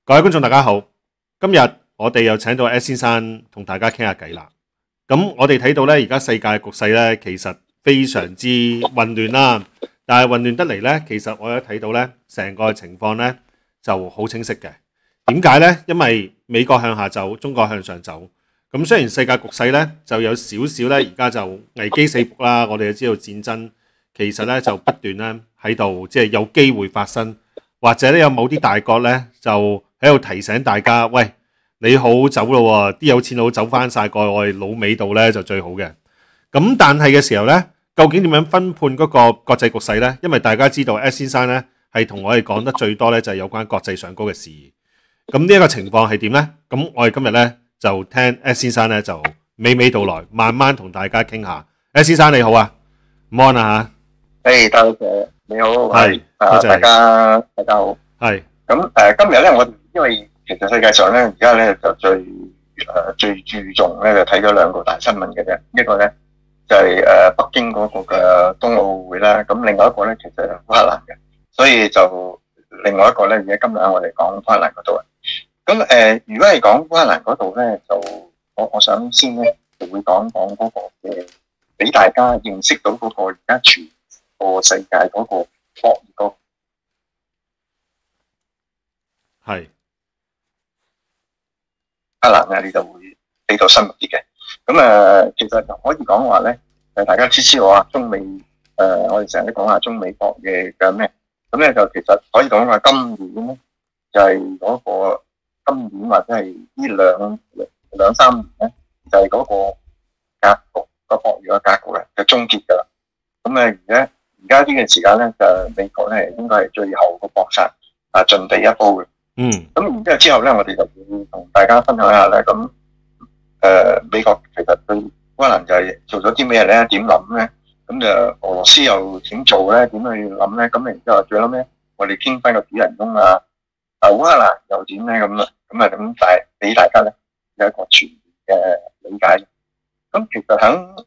各位觀眾大家好，今日我哋又請到 S 先生同大家傾下偈啦。咁我哋睇到呢，而家世界局勢呢，其實非常之混亂啦。但係混亂得嚟呢，其實我有睇到呢，成個情況呢就好清晰嘅。點解呢？因為美國向下走，中國向上走。咁雖然世界局勢呢就有少少呢，而家就危機四伏啦。我哋就知道戰爭其實呢就不斷呢喺度，即係有機會發生，或者呢有某啲大國呢就喺度提醒大家，喂，你好走咯喎，啲有錢佬走翻晒過我哋老美度呢就最好嘅。咁但係嘅時候呢，究竟點樣分判嗰個國際局勢呢？因為大家知道 S 先生呢係同我哋講得最多呢，就係有關國際上高嘅事宜。咁呢一個情況係點呢？咁我哋今日呢就聽 S 先生呢就娓娓道來，慢慢同大家傾下。S 先生你好啊，午安啊嚇。多謝你好， 係多謝大家好。 係咁今日咧，我因為其實世界上咧而家咧就最注重咧就睇咗兩個大新聞嘅啫，一個咧就係北京嗰個嘅冬奧會啦，咁另外一個咧其實係烏克蘭嘅，所以就另外一個咧而家今日我哋講烏克蘭嗰度啊。咁如果係講烏克蘭嗰度咧，就我想先咧就會講嗰個嘅，俾大家認識到嗰個而家全個世界嗰個博弈個係烏克蘭咧，你就會比較深入啲嘅。咁其實就可以講話咧，大家知道啊，中美我哋成日都講下中美博弈嘅咩，咁咧就其實可以講話今年咧就係嗰個今年或者係呢兩三年咧，就係嗰個格局個博弈嘅格局咧就終結㗎啦。咁而家呢段時間咧，就美國咧應該係最後個搏殺盡地一煲嘅。咁然之後咧，我哋就會同大家分享一下咧。咁美國其實對烏克蘭就係做咗啲咩咧？點諗咧？咁就俄羅斯又點做咧？點去諗咧？咁然之後最後咧，我哋傾翻個主人公烏克蘭又點咧？咁俾大家咧有一個全面嘅理解。咁其實喺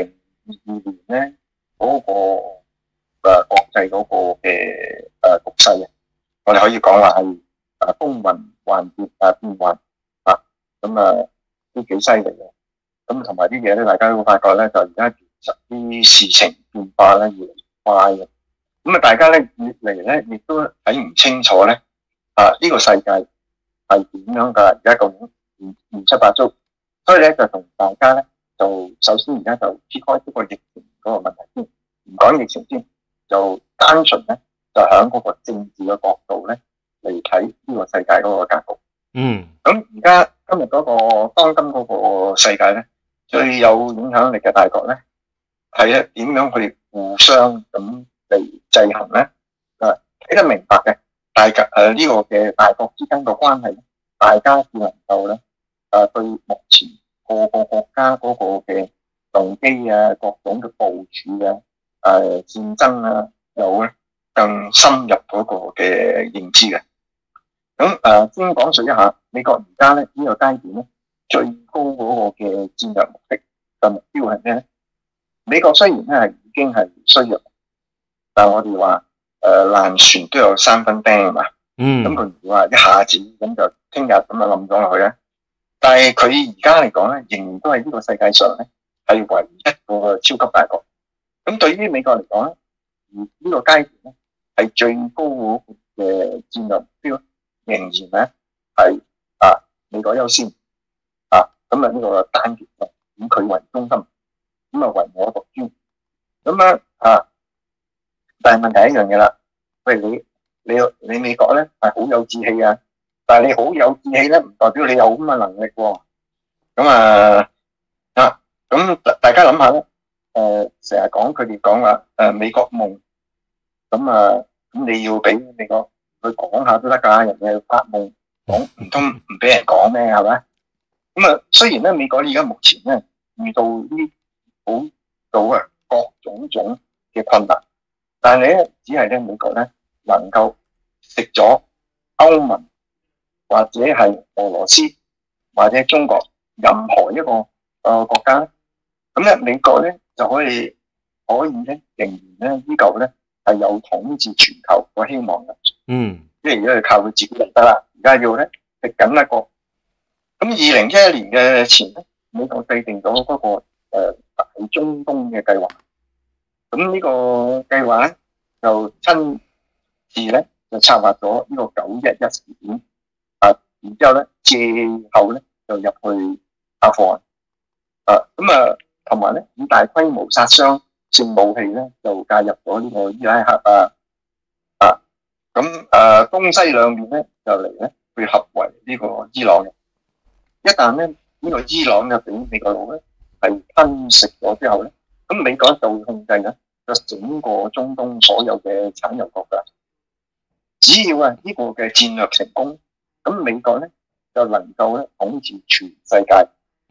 2022年咧，嗰個國際嗰個嘅局勢啊，我哋可以講話係風雲幻變變幻咁都幾犀利嘅。咁同埋啲嘢咧，大家都會發覺咧，就而家其實啲事情變化咧越嚟越快嘅。咁大家咧越嚟咧亦都睇唔清楚咧呢個世界係點樣㗎？而家究竟亂七八糟，所以咧就同大家咧就首先而家就撇開呢個疫情嗰個問題先，唔講疫情先，就單純咧就喺嗰個政治嘅角度咧嚟睇呢個世界嗰個格局。咁而家今日嗰個當今嗰個世界咧，最有影響力嘅大國咧，係咧點樣去互相咁嚟制衡咧？睇得明白嘅，大家呢個嘅大國之間嘅關係，大家只能夠咧對目前個個國家嗰個嘅動機啊、各種嘅部署啊、戰爭有咧更深入嗰個嘅認知嘅。咁先講述一下美國而家咧呢個階段咧最高嗰個嘅戰略目的嘅目標係咩咧？美國雖然咧係已經係衰弱，但係我哋話爛船都有3分釘啊嘛。咁佢唔會話一下子咁就聽日咁就冧咗落去咧。但係佢而家嚟講咧，仍然都係呢個世界上咧係唯一個超級大國。咁對於美國嚟講咧，呢個階段咧係最高嗰個嘅戰略目標，仍然咧係美國優先咁呢個單極以佢為中心，咁唯我獨尊。咁但係問題一樣嘢啦，譬如你美國咧係好有志氣啊，但係你好有志氣咧，唔代表你有咁嘅能力喎。咁大家諗下咧，成日佢哋講話美國夢，咁你要俾美國去講下都得㗎，人哋發夢講唔通唔俾人講咩係咪？雖然咧美國而家目前咧遇到各種嘅困難，但係咧只係咧美國咧能夠食咗歐盟或者係俄羅斯或者中國任何一個國家咧，咁咧美國咧就可以咧仍然咧依舊咧係有統治全球個希望嘅。即係如果係靠佢自己就得啦，而家要咧食緊一個。咁2011年嘅前咧，美國制定咗嗰個大中東嘅計劃。咁呢個計劃咧就親自咧就策劃咗呢個911事件然之後咧借後咧就入去阿富汗同埋咧以大規模殺傷性武器咧就介入咗呢個伊拉克東西兩面咧就嚟咧去合圍呢個伊朗嘅。一旦咧呢個伊朗嘅俾美國佬咧係吞食咗之後咧，咁美國就會控制咧整個中東所有嘅產油國家。只要呢個嘅戰略成功，咁美國咧就能夠咧統治全世界。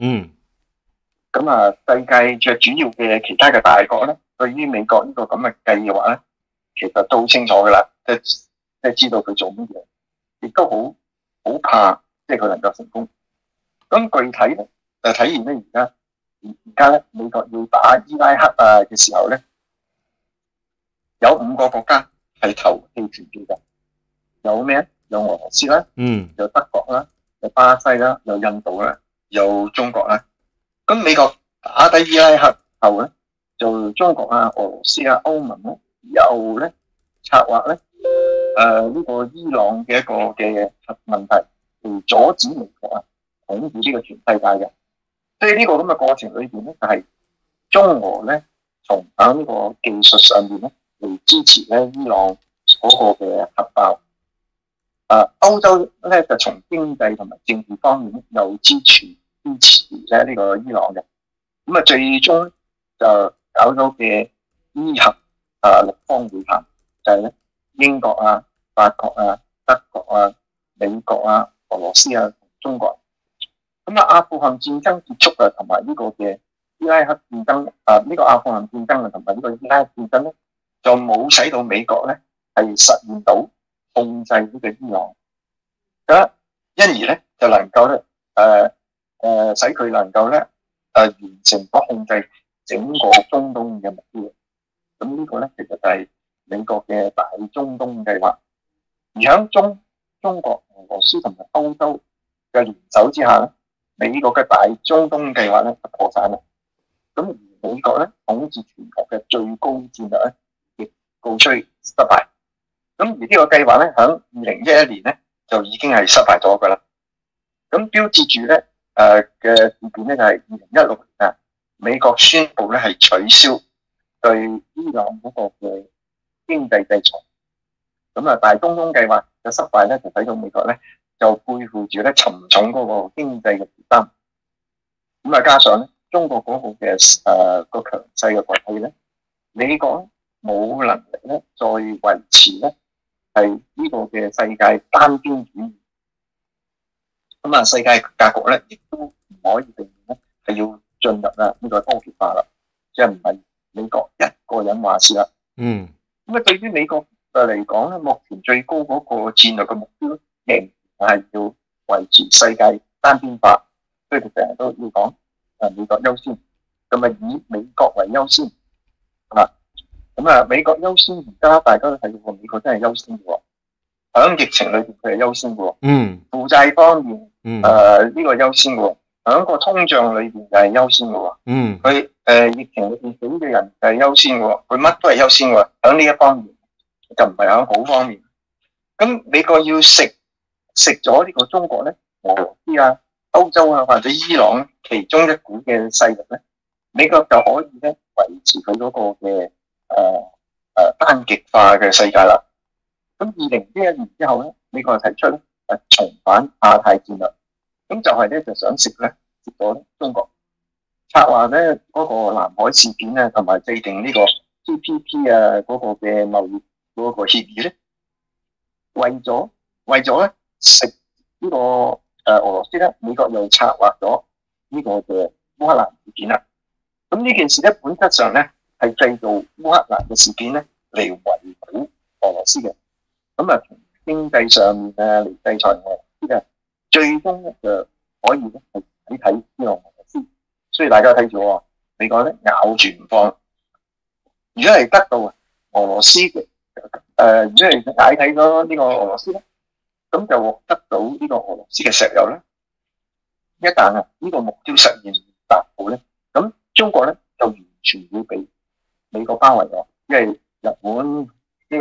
咁世界最主要嘅其他嘅大國咧，對於美國呢個咁嘅計劃咧，其實都好清楚噶啦，即係知道佢做乜嘢，亦都好怕，即係佢能夠成功。咁具體咧就體現咧而家咧美國要打伊拉克嘅時候咧，有5個國家係投棄權票嘅，有咩？有俄羅斯啦，有德國啦，有巴西啦，有印度啦，有中國啦。咁美國打低伊拉克後咧，就中國俄羅斯歐盟咧，又咧策劃咧呢個伊朗嘅一個嘅核問題，嚟阻止美國統治呢個全世界嘅。所以呢個咁嘅過程裏邊咧，就係中俄咧從喺呢個技術上面咧嚟支持咧伊朗嗰個嘅核爆。歐洲咧就從經濟同埋政治方面咧又支持咧呢個伊朗嘅。咁最終就搞咗嘅伊核6方會談，就係咧英國法國德國美國俄羅斯同中國。咁阿富汗戰爭結束同埋呢個嘅伊拉克戰爭呢個阿富汗戰爭同埋呢個伊拉克戰爭咧，就冇使到美國咧係實現到控制呢個伊朗，因而咧就能夠咧使佢能夠咧完成咗控制整個中東嘅目標。咁呢個咧其實就係美國嘅大中東計劃。而喺中國、俄羅斯同埋歐洲嘅聯手之下咧，美國嘅大中東計劃咧就破產啦。咁而美國咧統治全球嘅最高戰略咧，亦告吹失敗。咁而呢個計劃咧，喺2011年咧就已經係失敗咗噶啦。咁標誌住咧嘅事件咧就係2016年美國宣布咧係取消對伊朗嗰個嘅經濟制裁。咁大中東計劃嘅失敗咧，就使到美國咧就背負住咧沉重嗰個經濟嘅負擔。咁加上咧中國嗰個嘅個強勢嘅崛起咧，美國冇能力咧再維持咧係呢個嘅世界單邊主義。咁世界格局咧亦都唔可以避免咧係要進入呢個多極化啦，即係唔係美國一個人話事啦。咁對於美國嚟講咧，目前最高嗰個戰略嘅目標仍然係要維持世界單邊化，所以佢成日都要講美國優先，咁以美國為優先。咁美國優先，而家大家都睇到美國真係優先嘅喎。喺疫情裏邊佢係優先嘅喎。負債方面呢個優先嘅喎。喺個通脹裏邊就係優先嘅喎。佢疫情裏邊死嘅人就係優先嘅喎。佢乜都係優先嘅喎。喺呢一方面就唔係喺好方面。咁美國要食咗呢個中國咧、俄羅斯歐洲或者伊朗其中一股嘅勢力咧，美國就可以咧維持佢嗰個嘅單極化嘅世界啦。咁2011年之後咧，美國就提出咧重返亞太戰略，咁就係咧就想食咗中國，策劃咧嗰個南海事件咧，同埋制定呢個 TPP 嗰個嘅貿易嗰個協議咧，為咗咧食呢個俄羅斯咧，美國又策劃咗呢個嘅烏克蘭事件啦。咁呢件事咧本質上咧係製造烏克蘭嘅事件咧嚟圍堵俄羅斯嘅。咁從經濟上面嚟制裁俄羅斯嘅，最終咧就可以咧係睇呢個俄羅斯。所以大家睇住喎，美國咧咬住唔放。如果係得到俄羅斯嘅如果係解體咗呢個俄羅斯咧， 咁就獲得到呢個俄羅斯嘅石油咧。一旦呢個目標實現達到咧，咁中國咧就完全會被美國包圍咗，因為日本呢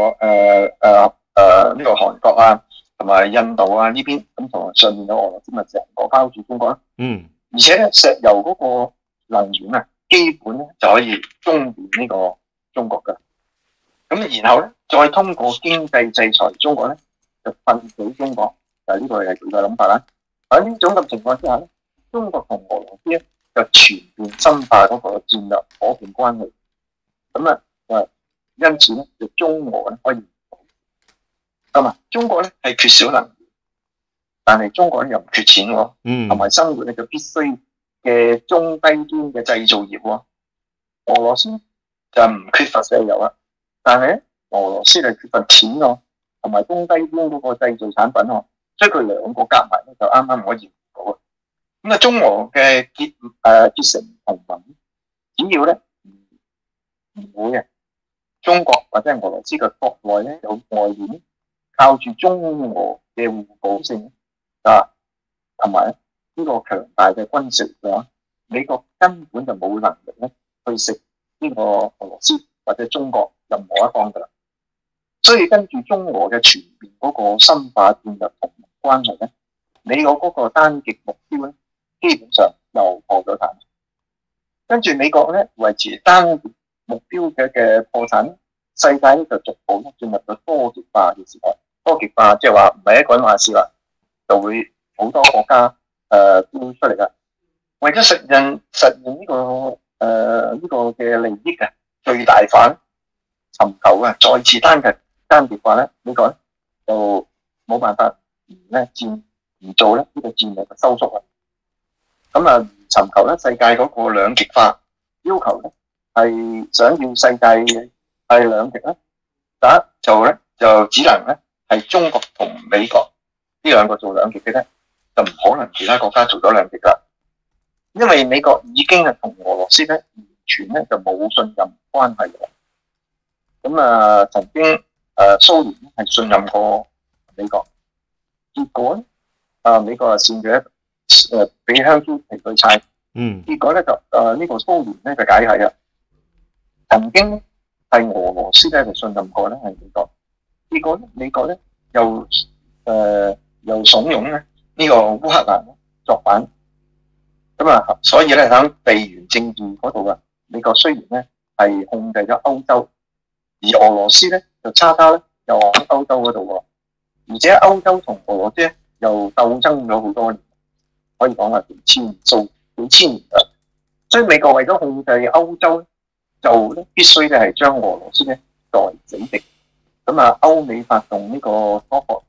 個韓國啊，同埋印度啊呢邊，咁同埋上面有俄羅斯咪成個包住中國啦。而且咧石油嗰個能源啊，基本咧就可以供電呢個中國㗎。咁然後咧再通過經濟制裁中國咧，就困死中國，呢個係佢嘅諗法啦。喺呢種嘅情況之下咧，中國同俄羅斯咧就全面深化嗰個戰略伙伴關係。咁因此咧，就中俄咧可以中國咧係缺少能源，但係中國咧又唔缺錢喎，同埋生活咧就必須嘅中低端嘅製造業喎。俄羅斯就唔缺乏石油啦，但係咧俄羅斯係缺乏錢喎，同埋中低端嗰個製造產品喎，所以佢兩個夾埋咧就啱啱可以到。咁中俄嘅結成同盟，只要咧唔會中國或者係俄羅斯嘅國內咧有外援，靠住中俄嘅互補性同埋呢個強大嘅軍事力量，美國根本就冇能力咧去食呢個俄羅斯或者中國任何一方㗎啦。所以跟住中俄嘅全面嗰個深化戰略同盟關係咧，美國嗰個單極目標咧，基本上又破咗產。跟住美國咧維持單極目標嘅破產，世界咧就逐步進入咗多極化嘅時代。多極化即係話唔係一個人話事啦，就會好多國家標出嚟啦。為咗實現呢個嘅利益嘅最大化咧，尋求再次單極化咧，美國咧就冇辦法唔做咧呢個戰略嘅收縮啦。咁尋求咧世界嗰個兩極化，要求咧係想要世界係兩極咧，就只能咧係中國同美國呢兩個做兩極嘅啫，就唔可能其他國家做咗兩極啦。因為美國已經同俄羅斯咧完全咧就冇信任關係嘅。咁曾經蘇聯係信任過美國，結果咧美國扇咗俾香蕉皮佢猜，結果咧就呢個蘇聯咧就解體啦。曾經係俄羅斯咧就信任過咧係美國，結果咧美國咧又慫恿咧呢個烏克蘭作反。所以咧喺地緣政治嗰度美國雖然咧係控制咗歐洲，而俄羅斯咧就叉咧又喺歐洲嗰度喎，而且歐洲同俄羅斯咧又鬥爭咗好多年，可以講係幾千年啦。所以美國為咗控制歐洲，就必須咧係將俄羅斯咧作為死敵。歐美發動呢個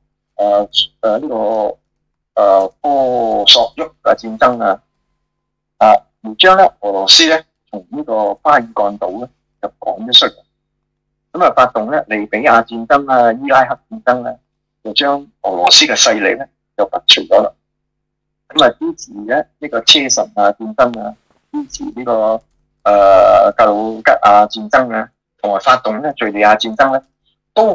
科索沃嘅戰爭而將咧俄羅斯咧從呢個巴爾幹島咧就趕咗出嚟，發動咧利比亞戰爭伊拉克戰爭就將俄羅斯嘅勢力咧就拔除咗啦。支持咧呢個車臣戰爭支持呢個格魯吉亞戰爭同埋發動咧敍利亞戰爭咧，都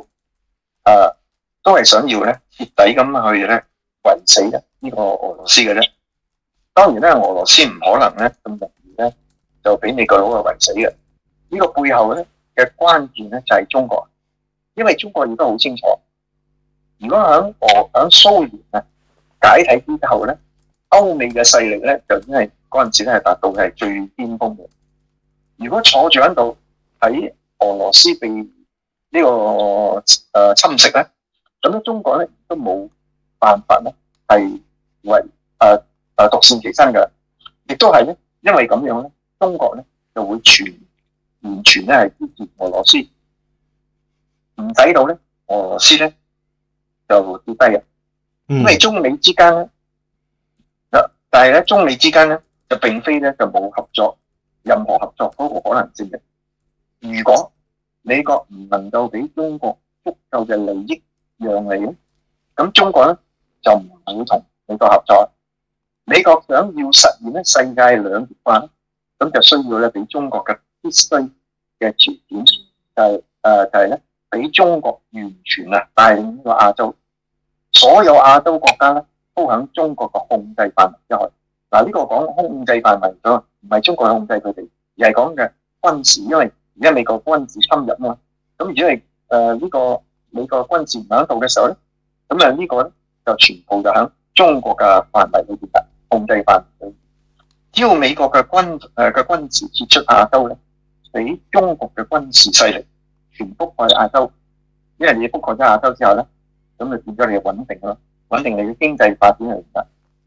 係想要咧徹底咁去咧圍死呢個俄羅斯嘅啫。當然咧，俄羅斯唔可能咧咁容易咧就俾美國佬圍死嘅。呢個背後咧嘅關鍵咧就係中國，因為中國亦都好清楚，如果喺蘇聯解體之後咧，歐美嘅勢力咧就已經係嗰陣時咧係達到係最巔峰嘅。如果坐住喺度喺俄羅斯被呢個侵蝕咧，咁咧中國咧都冇辦法咧係獨善其身嘅，亦都係咧，因為咁樣咧，中國咧就會完全咧係支持俄羅斯，唔使到咧俄羅斯咧就跌低嘅。因為中美之間咧，但係咧中美之間咧就並非咧就冇合作，任何合作嗰個可能性嘅。如果美國唔能夠俾中國足夠嘅利益讓利咧，咁中國咧就唔會同美國合作。美國想要實現咧世界兩極化咧，咁就需要咧俾中國嘅必須嘅條件，就係咧俾中國完全帶領呢個亞洲， 所有亞洲國家咧都喺中國嘅控制範圍之內。嗱，呢個講控制範圍咗，唔係中國控制佢哋，而係講嘅軍事，因為而家美國軍事侵入啊嘛。咁如果係呢個美國軍事唔喺度嘅時候咧，咁呢個咧就全部就喺中國嘅範圍裏邊嘅控制範圍裏邊。只要美國嘅軍事撤出亞洲咧，俾中國嘅軍事勢力全覆蓋亞洲，因為你覆蓋咗亞洲之後咧，咁就變咗你嘅穩定咯，穩定你嘅經濟發展嚟㗎。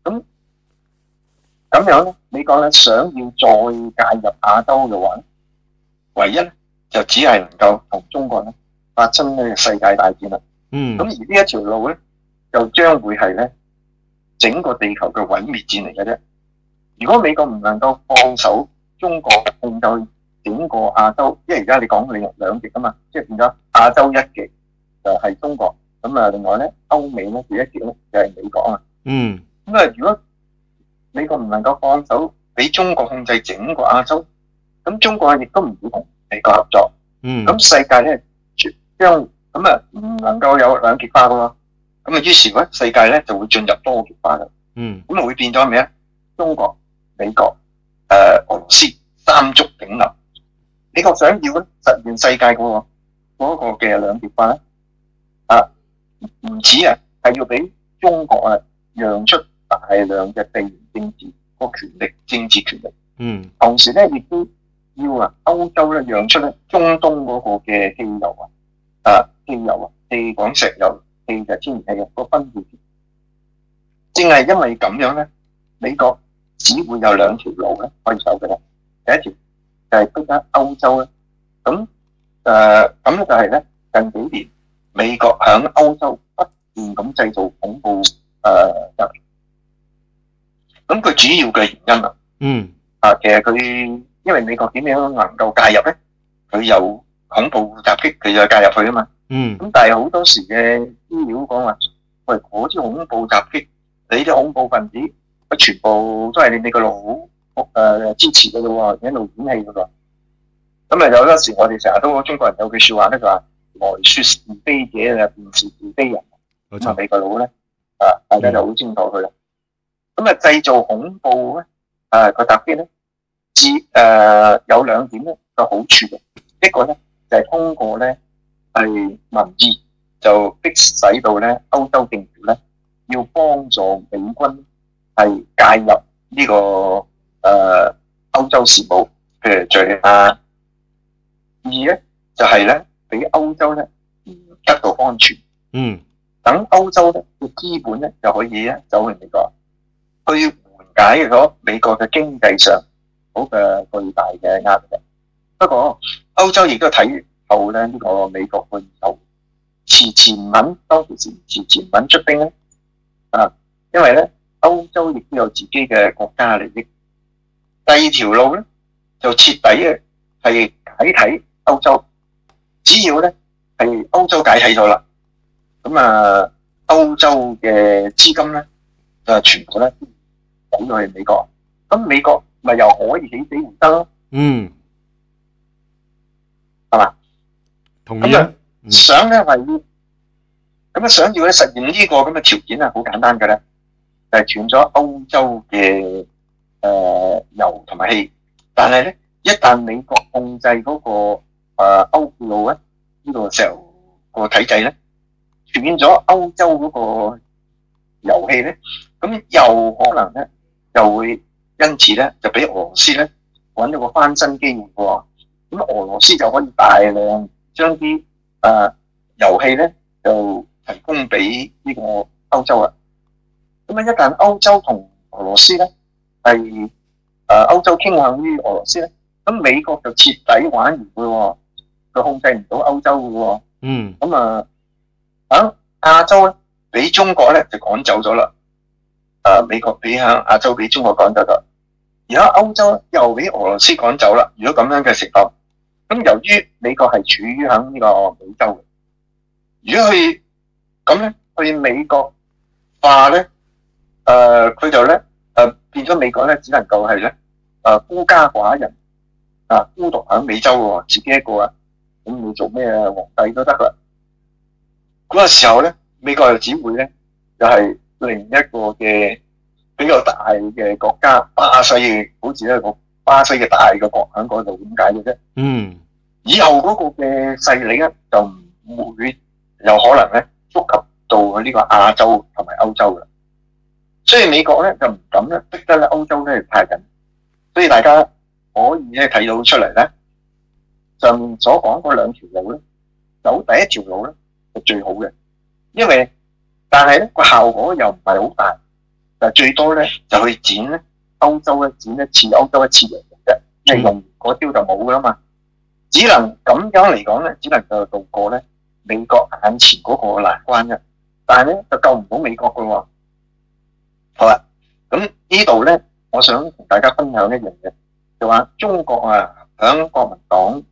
咁樣咧，美國咧想要再介入亞洲嘅話，唯一咧就只係能夠同中國咧發生呢個世界大戰啦。咁而呢一條路咧，就將會係咧整個地球嘅毀滅戰嚟嘅啫。如果美國唔能夠放手中國控制整個亞洲，因為而家你講兩極啊嘛，即係變咗亞洲一極就係中國，咁另外咧歐美咧第一極咧就係美國啊嘛。如果美國唔能夠放手俾中國控制整個亞洲，咁中國亦都唔會同美國合作。咁世界咧將唔能夠有兩極化噶咯。咁於是咧世界咧就會進入多極化啦。咁會變咗咩啊？中國、美國、俄羅斯三足鼎立。美國想要咧實現世界嗰個嘅兩極化咧，唔止係要俾中國讓出大量嘅地緣政治個權力、政治權力。同時咧亦都要歐洲咧讓出咧中東嗰個嘅汽油氣講石油、氣就天然氣個分配權。正係因為咁樣咧，美國只會有兩條路咧可以走嘅啦。第一條就係逼緊歐洲咧，咁就係咧近幾年美國響歐洲不斷咁製造恐怖入嚟。咁佢主要嘅原因其實佢因為美國點樣能夠介入咧？佢有恐怖襲擊，佢就介入去啊嘛。咁但係好多時嘅資料講話，喂，嗰啲恐怖襲擊，你啲恐怖分子，佢全部都係你美國佬支持嘅咯喎，一路演戲嘅喎。咁有陣時我哋成日都中國人有句説話咧，就話來説是非者便是是非人。咁美國佬咧大家就好清楚佢啦。咁製造恐怖咧個襲擊咧，有兩點咧個好處嘅。一個咧就係通過咧係民意，就迫使到咧歐洲政府咧要幫助美軍係介入呢個歐洲事務，譬如敍利亞。二咧就係咧俾歐洲咧得到安全。等歐洲咧嘅資本咧就可以咧走去美國，去緩解咗美國嘅經濟上好嘅巨大嘅壓力。不過歐洲亦都睇後咧呢個美國嘅意圖，遲遲唔肯，當其時遲遲唔肯出兵咧因為咧歐洲亦都有自己嘅國家利益。第二條路咧就徹底嘅係解體歐洲，只要咧係歐洲解體咗啦，咁歐洲嘅資金咧就全部咧走咗去美國，咁美國咪又可以起死回生咯。係嘛？ 同意啊。 想咧係想要咧實現呢個咁嘅條件好簡單嘅咧，就係斷咗歐洲嘅油同埋氣，但係咧一旦美國控制嗰個歐佩路咧呢個石油個體制咧，斷咗歐洲嗰個油氣咧，咁又可能咧又會因此咧就俾俄羅斯咧揾到個翻身機會喎。咁俄羅斯就可以大量將啲油氣咧就提供俾呢個歐洲啦。咁一旦歐洲同俄羅斯咧係歐洲傾向於俄羅斯咧，咁美國就徹底玩完嘅喎，佢控制唔到歐洲嘅喎。咁喺亞洲咧俾中國咧就趕走咗啦。美國俾喺亞洲俾中國趕走咗，而家歐洲又俾俄羅斯趕走啦。如果咁樣嘅情況，咁由於美國係處於喺呢個美洲嘅，如果佢咁咧去美國化咧，佢就咧變咗美國咧只能夠係咧孤家寡人孤獨喺美洲喎，自己一個咁你做咩皇帝都得啦。嗰個時候咧，美國又只會咧就係另一個嘅比較大嘅國家巴西，好似一個巴西嘅大嘅國喺嗰度，點解嘅啫？ 嗯以後嗰個嘅勢力咧就唔會有可能咧觸及到呢個亞洲同埋歐洲啦。所以美國咧就唔敢咧逼得咧歐洲咧太緊，所以大家可以咧睇到出嚟咧，上面所講嗰兩條路咧，走第一條路咧係最好嘅，因為但係咧個效果又唔係好大，但係最多咧就去剪咧歐洲咧剪一次歐洲一次嘅啫，因為用嗰招就冇噶啦嘛，只能咁樣嚟講咧，只能夠渡過咧美國眼前嗰個難關啫，但係咧就救唔到美國噶喎。好啦，咁呢度咧，我想同大家分享一樣嘢，就話中國啊，響國民黨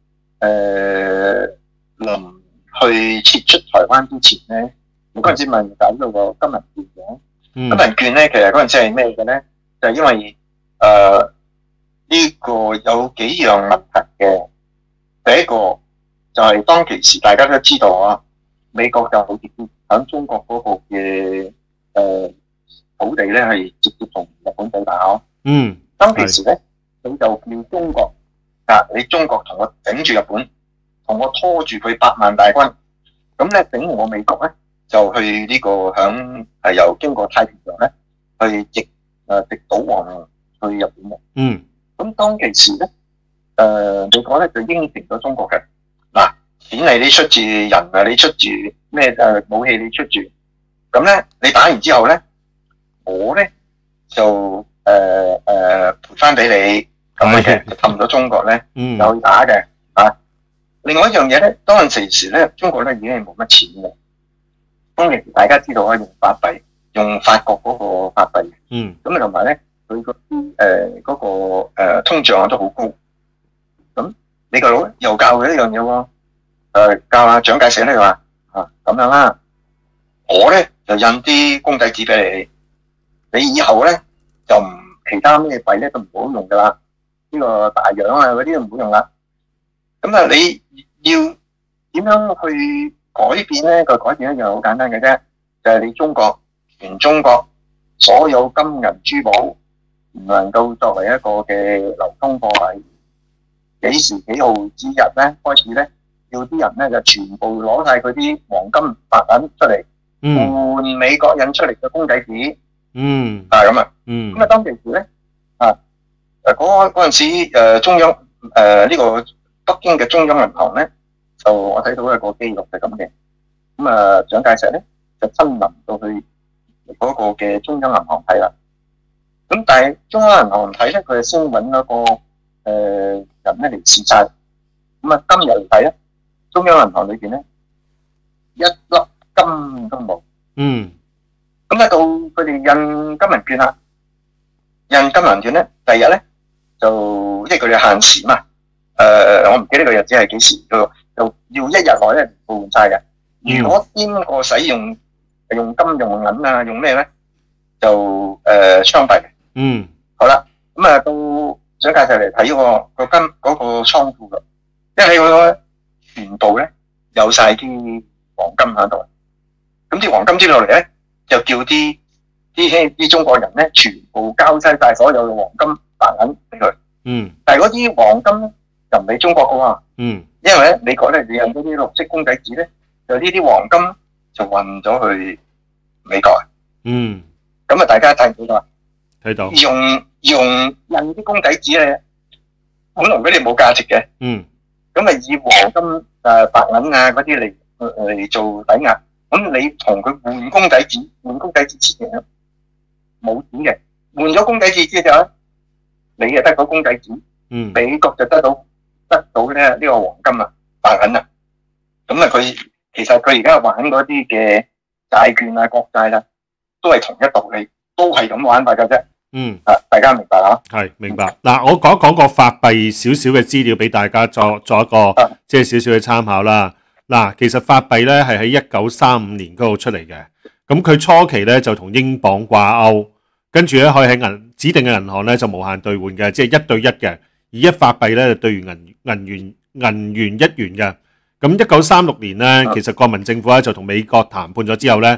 臨去撤出台灣之前咧，嗰陣時咪搞到個金文券嘅。金文券咧，其實嗰陣時係咩嘅咧？就係因為呢個有幾樣問題嘅。第一個就係當其時大家都知道啊，美國就好直接響中國嗰個嘅土地咧係直接同日本對打咯。當其時咧，佢就叫中國你中國同我頂住日本，同我拖住佢8萬大軍，咁咧頂我美國咧就去呢個響由經過太平洋咧去直搗黃去日本嘅。咁當其時咧，美國咧就應承咗中國嘅，嗱，錢係你出住，人啊你出住，咩武器你出住，咁咧你打完之後咧，我咧就賠翻俾你咁嘅，就氹咗中國咧有去打嘅。另外一樣嘢咧，當陣時咧，中國咧已經係冇乜錢嘅。當其時大家知道啊，用法幣，用法國嗰個法幣。咁同埋咧，佢個嗰個通脹都好高。咁美國佬又教佢一樣嘢喎，教阿蔣介石咧話咁樣啦，我咧就印啲公仔紙俾你，你以後咧就唔其他咩幣咧都唔好用噶啦，呢個大洋啊嗰啲都唔好用啦。咁啊，你要點樣去改變咧？個改變一樣好簡單嘅啫，就係你中國全中國所有金銀珠寶唔能夠作為一個嘅流通貨幣。幾時幾號之日咧開始咧，要啲人咧就全部攞晒佢啲黃金白銀出嚟，換美國印出嚟嘅公仔紙。咁啊。咁啊，當其時咧嗰陣時中央呢個北京嘅中央銀行咧，就我睇到一個記錄係咁嘅。咁啊，蔣介石咧就親臨到去嗰個嘅中央銀行睇啦。咁但係中央銀行睇咧，佢係先揾嗰個人咧嚟視察。咁啊，今日嚟睇咧，中央銀行裏邊咧一粒金都冇。咁咧到佢哋印金文券啦，印金文券咧，第二日咧就即係佢哋限時嘛。我唔記得個日子係幾時，就要1日內咧報換晒嘅。如果邊個使用用金用銀啊，用咩咧就槍斃嘅。好啦，咁啊到蔣介石嚟睇個金嗰個倉庫啦，因為佢全部咧有晒啲黃金喺度，咁啲黃金接落嚟咧就叫啲中國人咧全部交晒所有嘅黃金白銀俾佢。但係嗰啲黃金咧就唔俾中國嘅喎。因為咧美國咧你印嗰啲綠色公仔紙咧，就呢啲黃金就運咗去美國。咁啊大家睇唔到啦？睇到。用印啲公仔紙咧，本來佢哋冇價值嘅。咁啊以黃金白銀啊嗰啲嚟做抵押，咁你同佢換公仔紙，換公仔紙錢嘅冇錢嘅，換咗公仔紙之後咧，你就得個公仔紙，美國就得到咧呢個黃金啊白銀啊。咁啊佢其實佢而家玩嗰啲嘅債券啊國債啦，都係同一道理，都係咁玩法㗎啫。大家明白啦？係明白。嗱，我講一講個法幣少少嘅資料俾大家作一個即係少少嘅參考啦。嗱，其實法幣咧係喺1935年嗰度出嚟嘅，咁佢初期咧就同英鎊掛鈎，跟住咧可以喺指定嘅銀行咧就無限兌換嘅，即係1對1嘅，而法幣咧就兌銀元1元嘅。咁1936年咧，其實國民政府咧就同美國談判咗之後咧，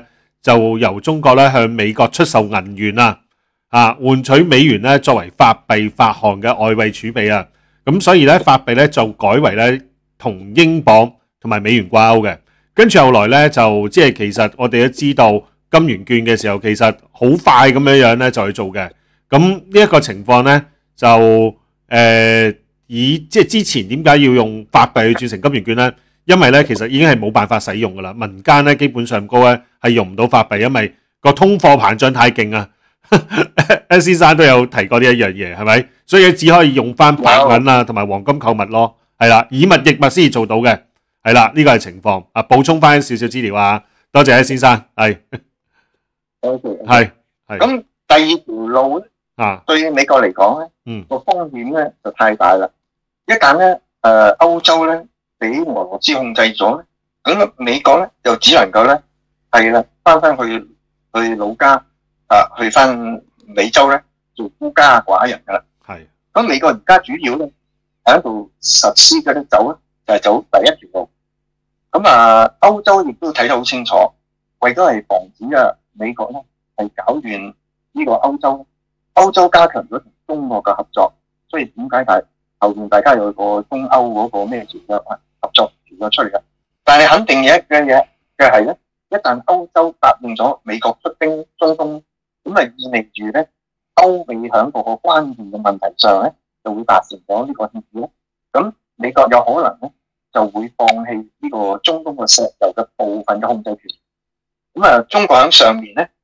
就由中國咧向美國出售銀元換取美元咧作為法幣發行嘅外匯儲備啊。咁所以咧法幣咧就改為咧同英鎊同埋美元掛鈎嘅。跟住後來咧就即係其實我哋都知道金元券嘅時候，其實好快咁樣咧就去做嘅。咁呢一個情況咧就以即係之前點解要用法幣去轉成金元券咧？因為咧其實已經係冇辦法使用噶啦，民間咧基本上高咧係用唔到法幣，因為個通貨膨脹太勁啊。S 先生都有提過呢一樣嘢，係咪？所以只可以用翻白銀啊同埋黃金購物咯，係啦，以物易物先至做到嘅，係啦，呢個係情況啊。補充翻少少資料啊，多謝 S 先生，係，係。 咁第二條路咧，對美國嚟講咧，個風險咧就太大啦。一旦咧歐洲咧俾俄羅斯控制咗咧，咁美國咧就只能夠咧係啦翻去老家去翻美洲咧做孤家寡人噶啦。係。咁美國而家主要咧喺度實施嘅咧走咧就係走第一條路。咁歐洲亦都睇得好清楚，為咗係防止美國咧係搞亂呢個歐洲，歐洲加強咗同中國嘅合作，所以點解後面大家有個中歐嗰個咩條約合作條約出嚟嘅？但係肯定有一樣嘢嘅係咧，一旦歐洲答應咗美國出兵中東，咁意味住咧歐美喺嗰個關鍵嘅問題上咧就會達成咗呢個協議咧，咁美國有可能咧就會放棄呢個中東嘅石油嘅部分嘅控制權。咁中國喺上面咧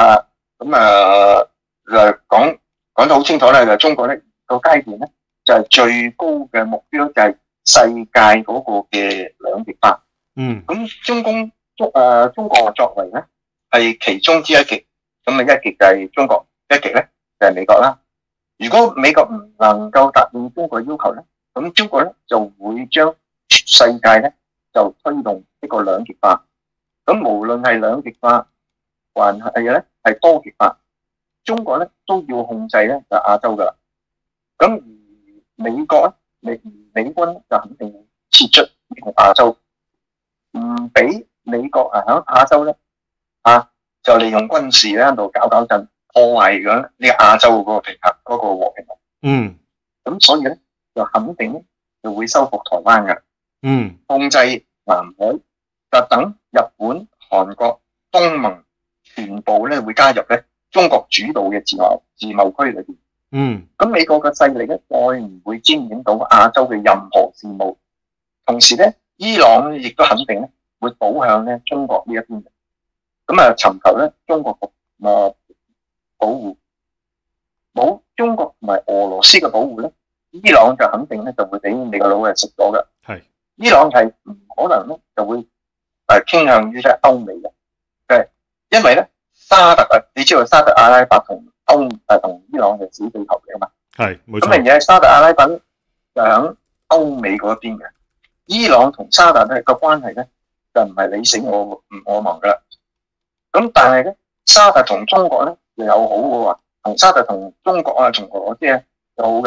講得好清楚咧，就中國咧個階段咧就係最高嘅目標就係世界嗰個嘅兩極化。咁中國作為咧係其中之一極，咁一極就係中國，一極咧就係美國啦。如果美國唔能夠答應中國要求咧，咁中國咧就會將世界咧就推動呢個兩極化。咁無論係兩極化還係咧係多極化，中國咧都要控制咧就亞洲噶啦。咁而美國咧美軍就肯定會撤出呢個亞洲，唔俾美國喺亞洲咧就利用軍事咧喺度搞震，破壞咗呢個亞洲嗰個平衡嗰個和平。咁所以咧就肯定咧就會收復台灣噶。控制南海，就等日本、韓國、東盟全部咧會加入咧中國主導嘅自貿區裏邊。咁美國嘅勢力咧再唔會沾染到亞洲嘅任何事務。同時咧，伊朗亦都肯定咧會倒向咧中國呢一邊嘅。咁尋求咧中國保護，冇中國同埋俄羅斯嘅保護咧，伊朗就肯定咧就會俾美國佬食咗嘅。係。伊朗係唔可能咧就會傾向於咧歐美嘅，因為咧沙特你知道沙特阿拉伯同伊朗係小對頭嚟啊嘛。係，冇錯。咁而家沙特阿拉伯就喺歐美嗰邊嘅，伊朗同沙特咧個關係咧就唔係你死我亡噶啦。咁但係咧沙特同中國咧又有好嘅喎，同沙特同中國同俄羅斯咧有好嘅，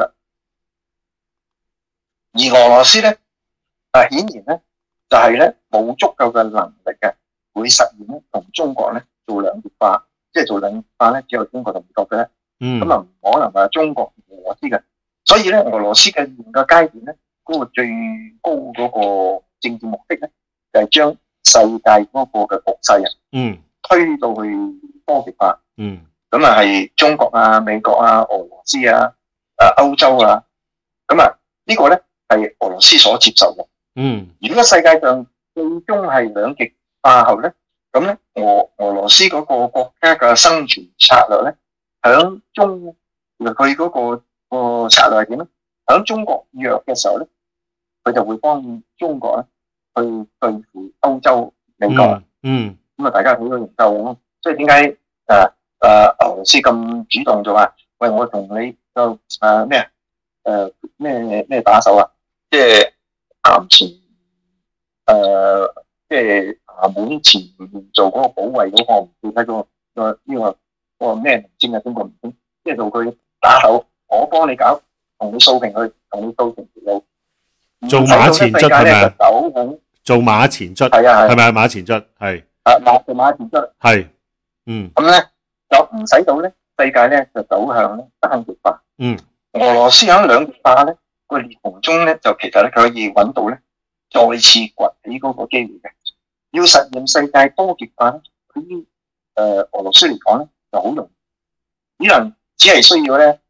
而俄羅斯咧顯然咧就係咧冇足夠嘅能力嘅，會實現咧同中國咧做兩極化，即係做兩極化咧只有中國同美國嘅咧。咁唔可能話中國同俄羅斯嘅，所以咧俄羅斯嘅現個階段咧嗰個最高嗰個政治目的咧就係將世界嗰個嘅局勢推到去多極化。咁係中國美國俄羅斯歐洲咁呢個咧係俄羅斯所接受嘅。如果世界上最終係兩極化後咧，咁咧俄羅斯嗰個國家嘅生存策略咧，響佢嗰個策略係點咧？響中國弱嘅時候咧，佢就會幫中國咧去對付歐洲、美國。咁大家好多研究咯，所以點解俄羅斯咁主動就話：喂，我同你就咩打手即係岩前即係門前面做嗰個保衛嗰個，唔記得咗呢個咩名稱中國名稱，即係做佢打手，我幫你搞，同你掃平佢，同你掃平條路。 做馬前卒係咪啊？做馬前卒係咪馬前卒係？馬前卒係。 咁咧就唔使到咧世界咧就走向咧單極化。俄羅斯喺兩極化咧個裂縫中咧，就其實咧佢可以揾到咧再次崛起嗰個機會嘅。要實現世界多極化咧，對於俄羅斯嚟講咧就好容易，可能只係需要咧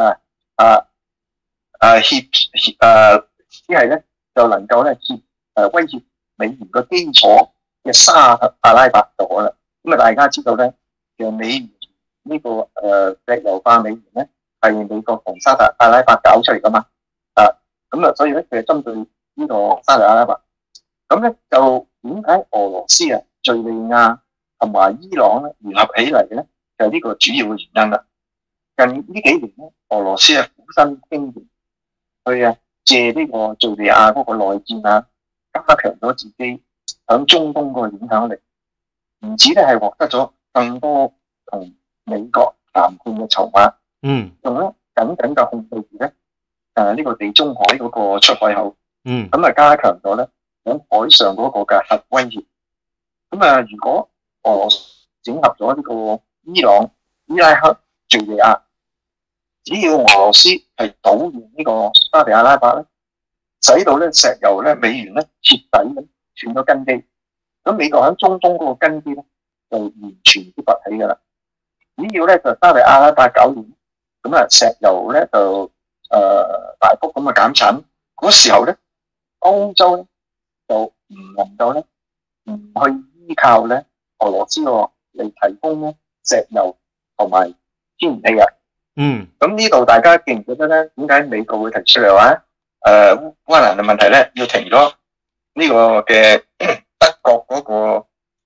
只係咧就能夠咧威脅美元個基礎嘅沙特阿拉伯就好啦。咁啊，大家知道咧，其實美元呢個石油化美元咧係美國同沙特阿拉伯搞出嚟噶嘛。咁啊，所以咧佢係針對呢個沙特阿拉伯。咁咧就點解俄羅斯啊、敍利亞同埋伊朗咧聯合起嚟咧？就係呢個主要嘅原因啦。近呢幾年咧，俄羅斯啊苦心經營，去借呢個敍利亞嗰個內戰啊，加強咗自己響中東個影響力，唔止咧係獲得咗更多同美國談判嘅籌碼，仲咧緊緊就控制住咧呢個地中海嗰個出海口，咁啊加強咗咧喺海上嗰個嘅核威脅。咁啊，如果俄羅斯整合咗呢個伊朗、伊拉克、敍利亞，只要俄羅斯係搗亂呢個沙特阿拉伯咧，使到咧石油咧美元咧徹底咁斷咗根基，咁美國喺中東嗰個根基咧就完全都拔起噶啦。只要咧就沙特阿拉伯搞亂，咁啊石油咧就大幅咁減產，嗰時候咧歐洲咧就唔能夠咧唔去依靠咧俄羅斯嚟提供咧石油同埋天然氣啊。咁呢度大家記唔記得咧？點解美國會提出嚟話烏克蘭嘅問題咧要停咗呢個嘅德國嗰個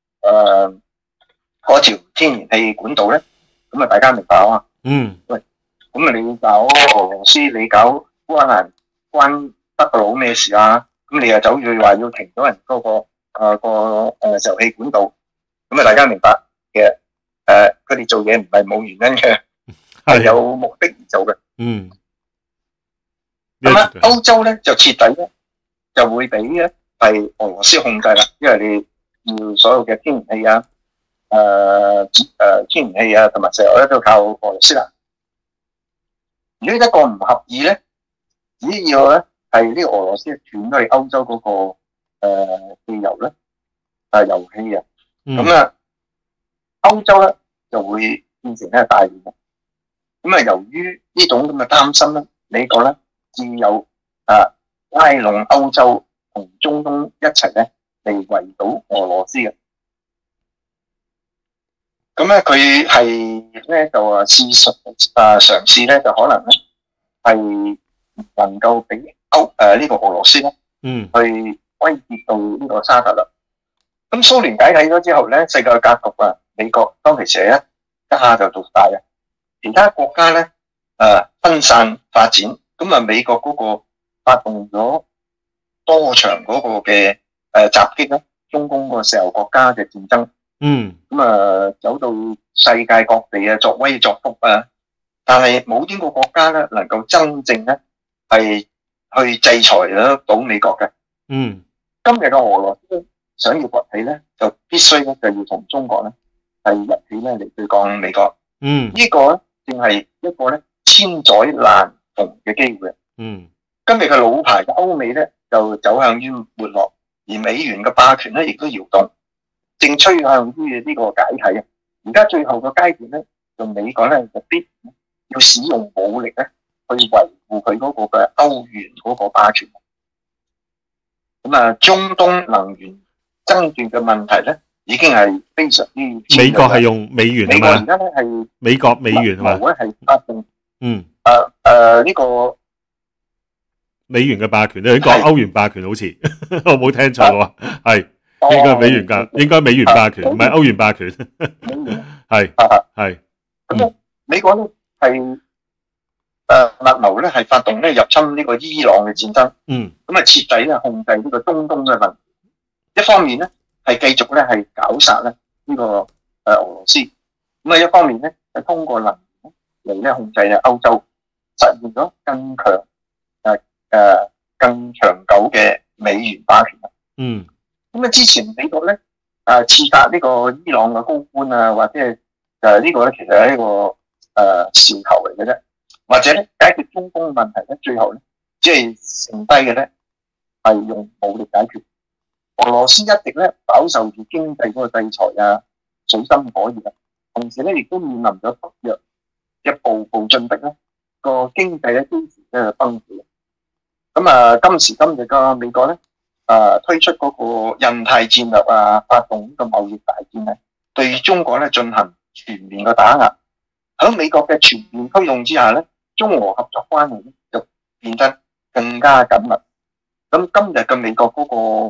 嗰條天然氣管道咧？咁啊，大家明白啊？喂，咁啊，你搞俄羅斯，你搞烏克蘭，關德國佬咩事啊？咁你又走住話要停咗人嗰個石油氣管道，咁啊，大家明白嘅佢哋做嘢唔係冇原因嘅。係有目的而做嘅。咁啊，歐洲咧就徹底咧就會俾咧係俄羅斯控制啦，因為你要所有嘅天然氣啊、天然氣啊同埋石油咧都靠俄羅斯啦。如果一個唔合意咧，只要咧係呢個俄羅斯斷咗去歐洲嗰個汽油咧油氣啊，咁啊歐洲咧就會變成咧大亂啦。咁啊，由於呢種咁嘅擔心咧，美國咧只有拉攏歐洲同中東一齊咧嚟圍堵俄羅斯嘅。咁咧佢係咧就嘗試咧就可能咧係能夠俾呢個俄羅斯咧去威脅到呢個沙特啦。咁蘇聯解體咗之後咧，世界嘅格局啊，美國當其時咧一下就做大嘅。其他國家咧，分散發展，咁啊美國嗰個發動咗多場嗰個嘅襲擊咧，中東個石油國家嘅戰爭，咁啊走到世界各地啊作威作福啊，但係冇邊個國家咧能夠真正咧係去制裁得到美國嘅。今日嘅俄羅斯想要崛起咧，就必須咧就要同中國咧係一起咧嚟對抗美國。呢個咧正係一個咧千載難逢嘅機會。今日嘅老牌嘅歐美咧就走向於沒落，而美元嘅霸權咧亦都搖動，正趨向於呢個解體啊！而家最後個階段咧，就美國咧就必要使用武力咧去維護佢嗰個嘅歐元嗰個霸權。咁啊，中東能源爭奪嘅問題咧，已經係非常之美國係用美元啊嘛。 美國而家咧係美國美元係嘛？ 係發動呢個美元嘅霸權，你講歐元霸權好似我冇聽錯喎，係應該美元霸，應該美元霸權，唔係歐元霸權。係咁美國咧係密謀咧係發動咧入侵呢個伊朗嘅戰爭，咁啊徹底咧控制呢個中東嘅問題。一方面咧係繼續咧係搞殺咧呢個俄羅斯，咁啊一方面咧係通過能源嚟咧控制啊歐洲，實現咗更強更長久嘅美元霸權。咁啊之前美國咧刺殺呢個伊朗嘅高官啊，或者係呢個咧其實係一個兆頭嚟嘅啫，或者咧解決中東問題咧，最後咧即係剩低嘅咧係用武力解決。俄羅斯一直咧飽受住經濟嗰個制裁啊，水深火熱啊，同時咧亦都面臨咗北約嘅步步進逼咧，個經濟咧幾乎咧崩潰。咁今時今日嘅美國咧，推出嗰個印太戰略啊，發動呢個貿易大戰咧，對中國咧進行全面嘅打壓。喺美國嘅全面推動之下咧，中俄合作關係咧就變得更加緊密。咁今日嘅美國嗰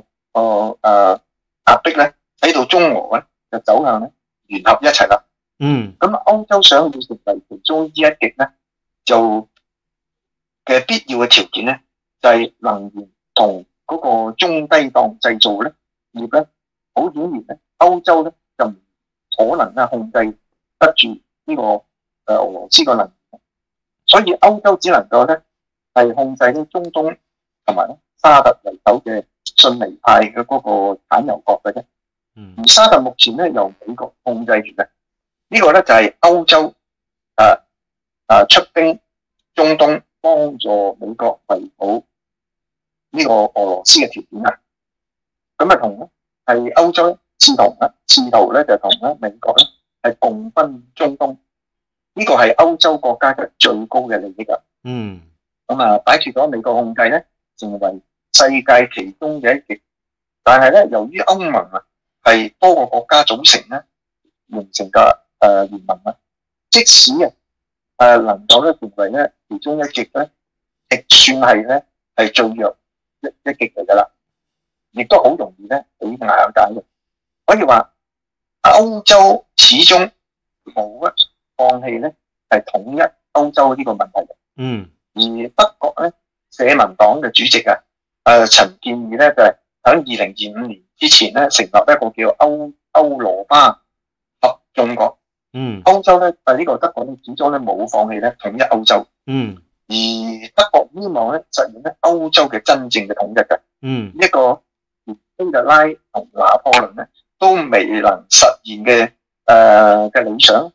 壓迫咧，喺到中俄咧就走向咧聯合一齊啦。咁歐洲想要成為其中之一極咧，就嘅必要嘅條件咧，就係能源同嗰個中低檔製造咧業咧，好顯然咧，歐洲咧就唔可能咧控制得住呢個俄羅斯個能源，所以歐洲只能夠咧係控制咧中東同埋咧沙特為首嘅遜尼派嘅嗰個產油國嘅啫。而沙特目前咧由美國控制住嘅，呢個咧就係歐洲出兵中東幫助美國圍堵呢個俄羅斯嘅條件啊。咁同咧係歐洲試圖咧就同咧美國咧係共分中東，呢個係歐洲國家嘅最高嘅利益啊。擺脱咗美國控制咧，成為世界其中嘅一極。但係咧，由於歐盟啊係多個國家組成咧，形成嘅聯盟啊，即使能夠咧成為咧其中一極咧，亦算係咧係最弱一極嚟噶啦，亦都好容易咧俾瓦解嘅。可以話歐洲始終冇放棄咧係統一歐洲呢個問題嘅。而德國咧社民黨嘅主席陳建議咧就係喺2025年之前咧成立一個叫歐羅巴合眾國。歐洲咧呢個德國咧始終咧冇放棄咧統一歐洲。而德國希望咧實現咧歐洲嘅真正嘅統一嘅。一個希特拉同拿破崙咧都未能實現嘅理想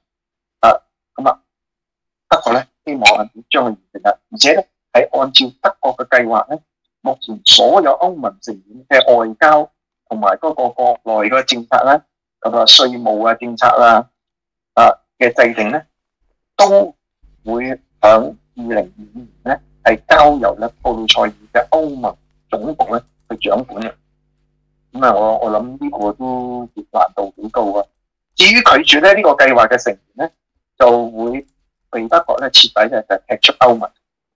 德國咧希望將佢完成啦，而且咧係按照德國嘅計劃咧，目前所有歐盟成員嘅外交同埋嗰個國內嘅政策啦，咁稅務嘅政策啦嘅制定咧，都會喺2025年咧係交由咧布魯塞爾嘅歐盟總部咧去掌管嘅。我諗呢個都難度幾高啊。至於拒絕咧呢個計劃嘅成員咧，就會被德國咧徹底咧就踢出歐盟。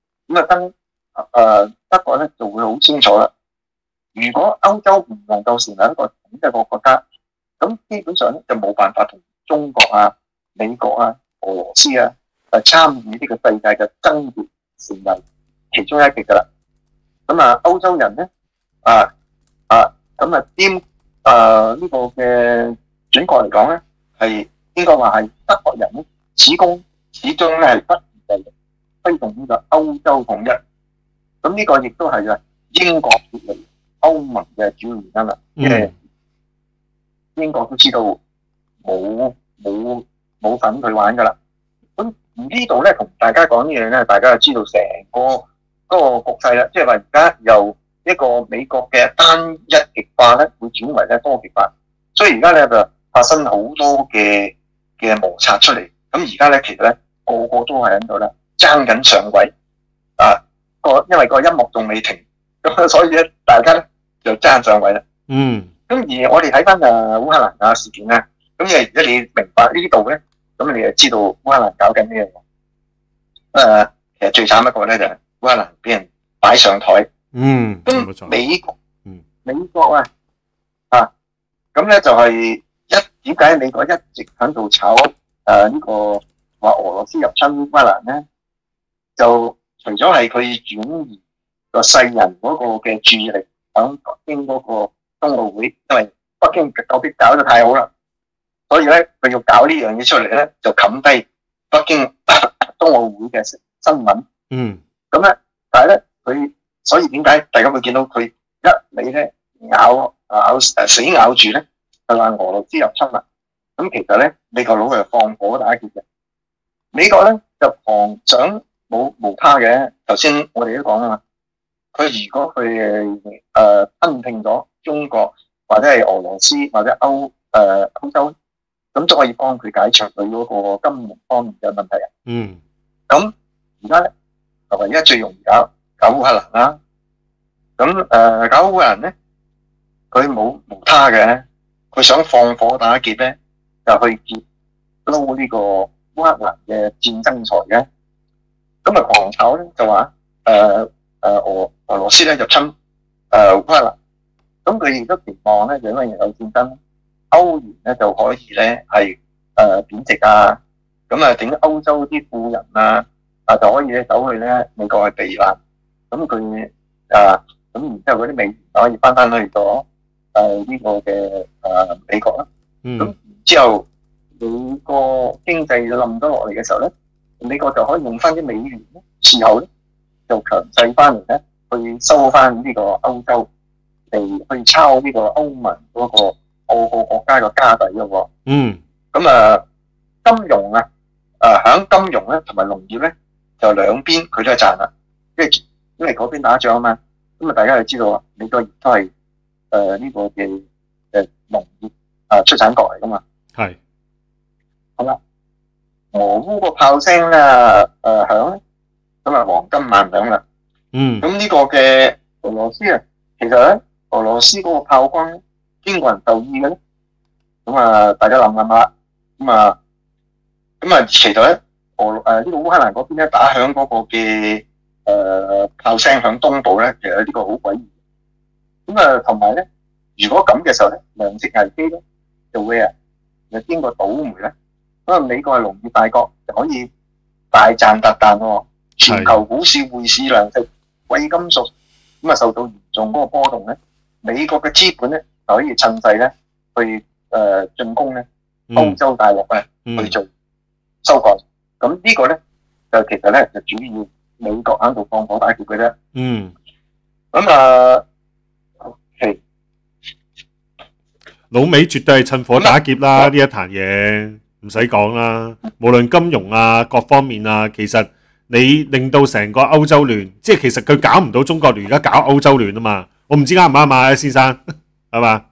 德國咧就會好清楚啦。如果歐洲唔能夠成為一個統一個國家，咁基本上咧就冇辦法同中國啊、美國啊、俄羅斯參與呢個世界嘅爭奪，成為其中一極噶啦。歐洲人咧呢個嘅準確嚟講咧，係應該話係德國人咧始終咧係不斷地推動呢個歐洲統一。咁呢個亦都係英國脫離歐盟嘅主要原因啦。因為英國都知道冇份去玩噶啦。咁而呢度咧同大家講呢樣咧，大家就知道成個嗰個局勢啦。即係話而家由一個美國嘅單一極化咧，會轉為咧多極化，所以而家咧就發生好多嘅摩擦出嚟。咁而家咧其實咧個個都係喺度咧爭緊上位因為個音樂仲未停，咁所以咧大家咧就爭上位啦。咁而我哋睇翻烏克蘭事件咧，咁如果你明白呢度咧，咁你就知道烏克蘭搞緊咩嘢。其實最慘一個咧就係烏克蘭俾人擺上台。咁美國咁咧就係點解美國一直喺度炒呢個話俄羅斯入侵烏克蘭咧？就除咗係佢轉移個世人嗰個嘅注意力喺北京嗰個冬奧會，因為北京嗰邊搞得太好啦，所以咧佢要搞呢樣嘢出嚟咧，就冚低北京冬奧會嘅新聞。咁咧，但係咧佢，所以點解大家會見到佢一味咧死咬住咧， 係話俄羅斯入侵啦。咁其實咧，美國佬係放火打劫嘅。美國咧就狂想無他嘅。頭先我哋都講啦嘛，佢如果佢吞併咗中國或者係俄羅斯或者歐洲，咁就可以幫佢解除佢嗰個金融方面嘅問題啊。 嗯。 咁而家咧就係而家最容易搞烏克蘭啦。咁搞烏克蘭咧，佢無他嘅，佢想放火打劫咧，就去劫撈呢個烏克蘭嘅戰爭財嘅。咁啊狂炒咧就話俄羅斯咧入侵烏克蘭，咁佢亦都期望咧，因為有戰爭，歐元咧就可以咧係貶值啊，咁啊整歐洲啲富人啊就可以咧走去咧美國去避難，咁佢咁然之後嗰啲美元可以翻去咗呢個嘅美國啦。咁之後美國經濟冧咗落嚟嘅時候咧，美國就可以用翻啲美元咧，事後咧就強勢翻嚟咧，去收翻呢個歐洲嚟去抄呢個歐盟嗰個各個國家嘅家底嘅喎。咁金融啊，響金融咧同埋農業咧，就兩邊佢都係賺啦，因為嗰邊打仗啊嘛。咁大家就知道啊，美國亦都係呢個嘅農業出產國嚟噶嘛。 係。 好啦，俄烏個炮聲咧響咧，咁啊黃金萬兩啦。咁呢個嘅俄羅斯啊，其實咧俄羅斯嗰個炮轟邊個人受益嘅咧？咁大家諗諗啦。咁其實咧呢個烏克蘭嗰邊咧打響嗰個嘅炮聲響東部咧，其實呢個好詭異。咁同埋咧，如果咁嘅時候咧，糧食危機咧就會就經過倒霉咧。咁美國係農業大國，就可以大賺特賺喎。全球股市、匯市、糧食、貴金屬咁受到嚴重嗰個波動咧，美國嘅資本咧就可以趁勢咧去進攻咧歐洲大陸去做收割。咁呢個咧就其實咧就主要美國喺度放火打劫嘅啫。 老美絕對係趁火打劫啦！呢一壇嘢唔使講啦，無論金融啊各方面啊，其實你令到成個歐洲亂，即係其實佢搞唔到中國亂，而家搞歐洲亂啊嘛！我唔知啱唔啱啊，先生係嘛？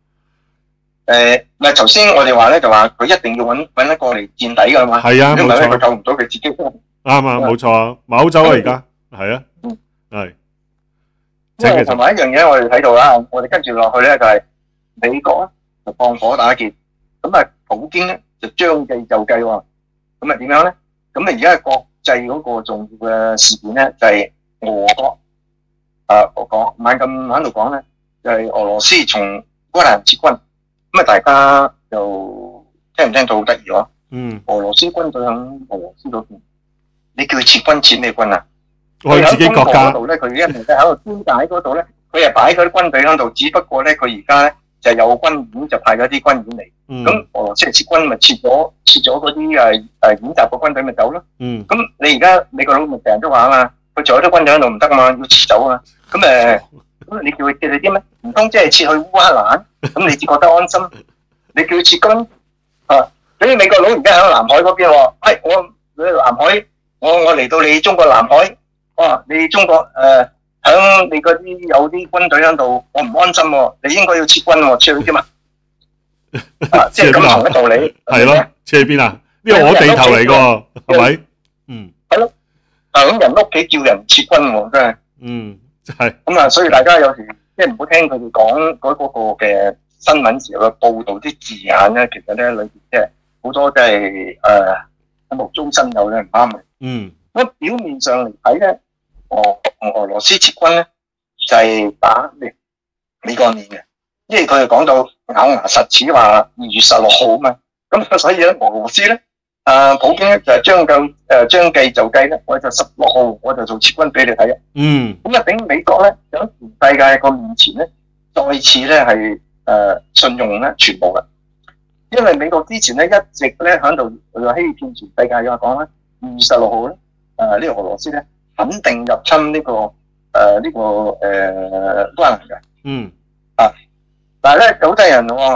唔係頭先我哋話咧，就話佢一定要揾一個嚟墊底㗎嘛。 係啊，冇錯， 佢救唔到佢自己。啱啊，冇錯啊，歐洲啊而家係啊，係。 同埋一樣嘢，我哋睇到啦，我哋跟住落去咧就係美國啊，就放火打劫，咁普京咧就將計就計喎。咁點樣咧？咁而家國際嗰個重要嘅事件咧，就係俄國我講猛咁喺度講咧，就係俄羅斯從烏克蘭撤軍。咁大家就聽唔聽到好得意喎？俄羅斯軍隊喺俄羅斯嗰邊，你叫佢撤軍撤咩軍啊？ 佢自己國家嗰度咧，佢一直喺度專解嗰度咧，佢係擺嗰啲軍隊喺度，只不過咧佢而家咧就有軍演就派咗啲軍演嚟。咁俄羅斯係撤軍咪撤咗嗰啲演習嘅軍隊咪走咯。咁你而家美國佬咪成日都話啊嘛，佢仲有啲軍隊喺度唔得啊嘛，要撤走啊嘛。咁你叫佢撤去啲咩？唔通即係撤去烏克蘭？咁你至覺得安心？你叫佢撤軍所以美國佬而家喺南海嗰邊喎，我南海，我嚟到你中國南海，你中國響你嗰啲有啲軍隊喺度，我唔安心喎，你應該要撤軍喎，撤去啲嘛？即係咁同嘅道理。 係咯，撤去邊啊？呢個我地頭嚟㗎，係咪？ 係咯。咁人屋企叫人撤軍喎，真係。 係。 咁所以大家有時即係唔好聽佢哋講嗰個嘅新聞時候嘅報導啲字眼咧，其實咧裏邊即係好多即係目中生有咧唔啱嘅。咁表面上嚟睇咧，俄羅斯撤軍咧就係打美國面嘅，因為佢係講到咬牙實齒話2月16號啊嘛。咁所以咧俄羅斯咧普京咧就係將計就計咧，我就16號我就做撤軍俾你睇。咁頂美國咧喺全世界個面前咧，再次咧係信用咧全部嘅，因為美國之前咧一直咧喺度欺騙全世界嘅講咧2月16號咧呢個俄羅斯咧肯定入侵呢個烏克蘭嘅。但係咧好多人喎，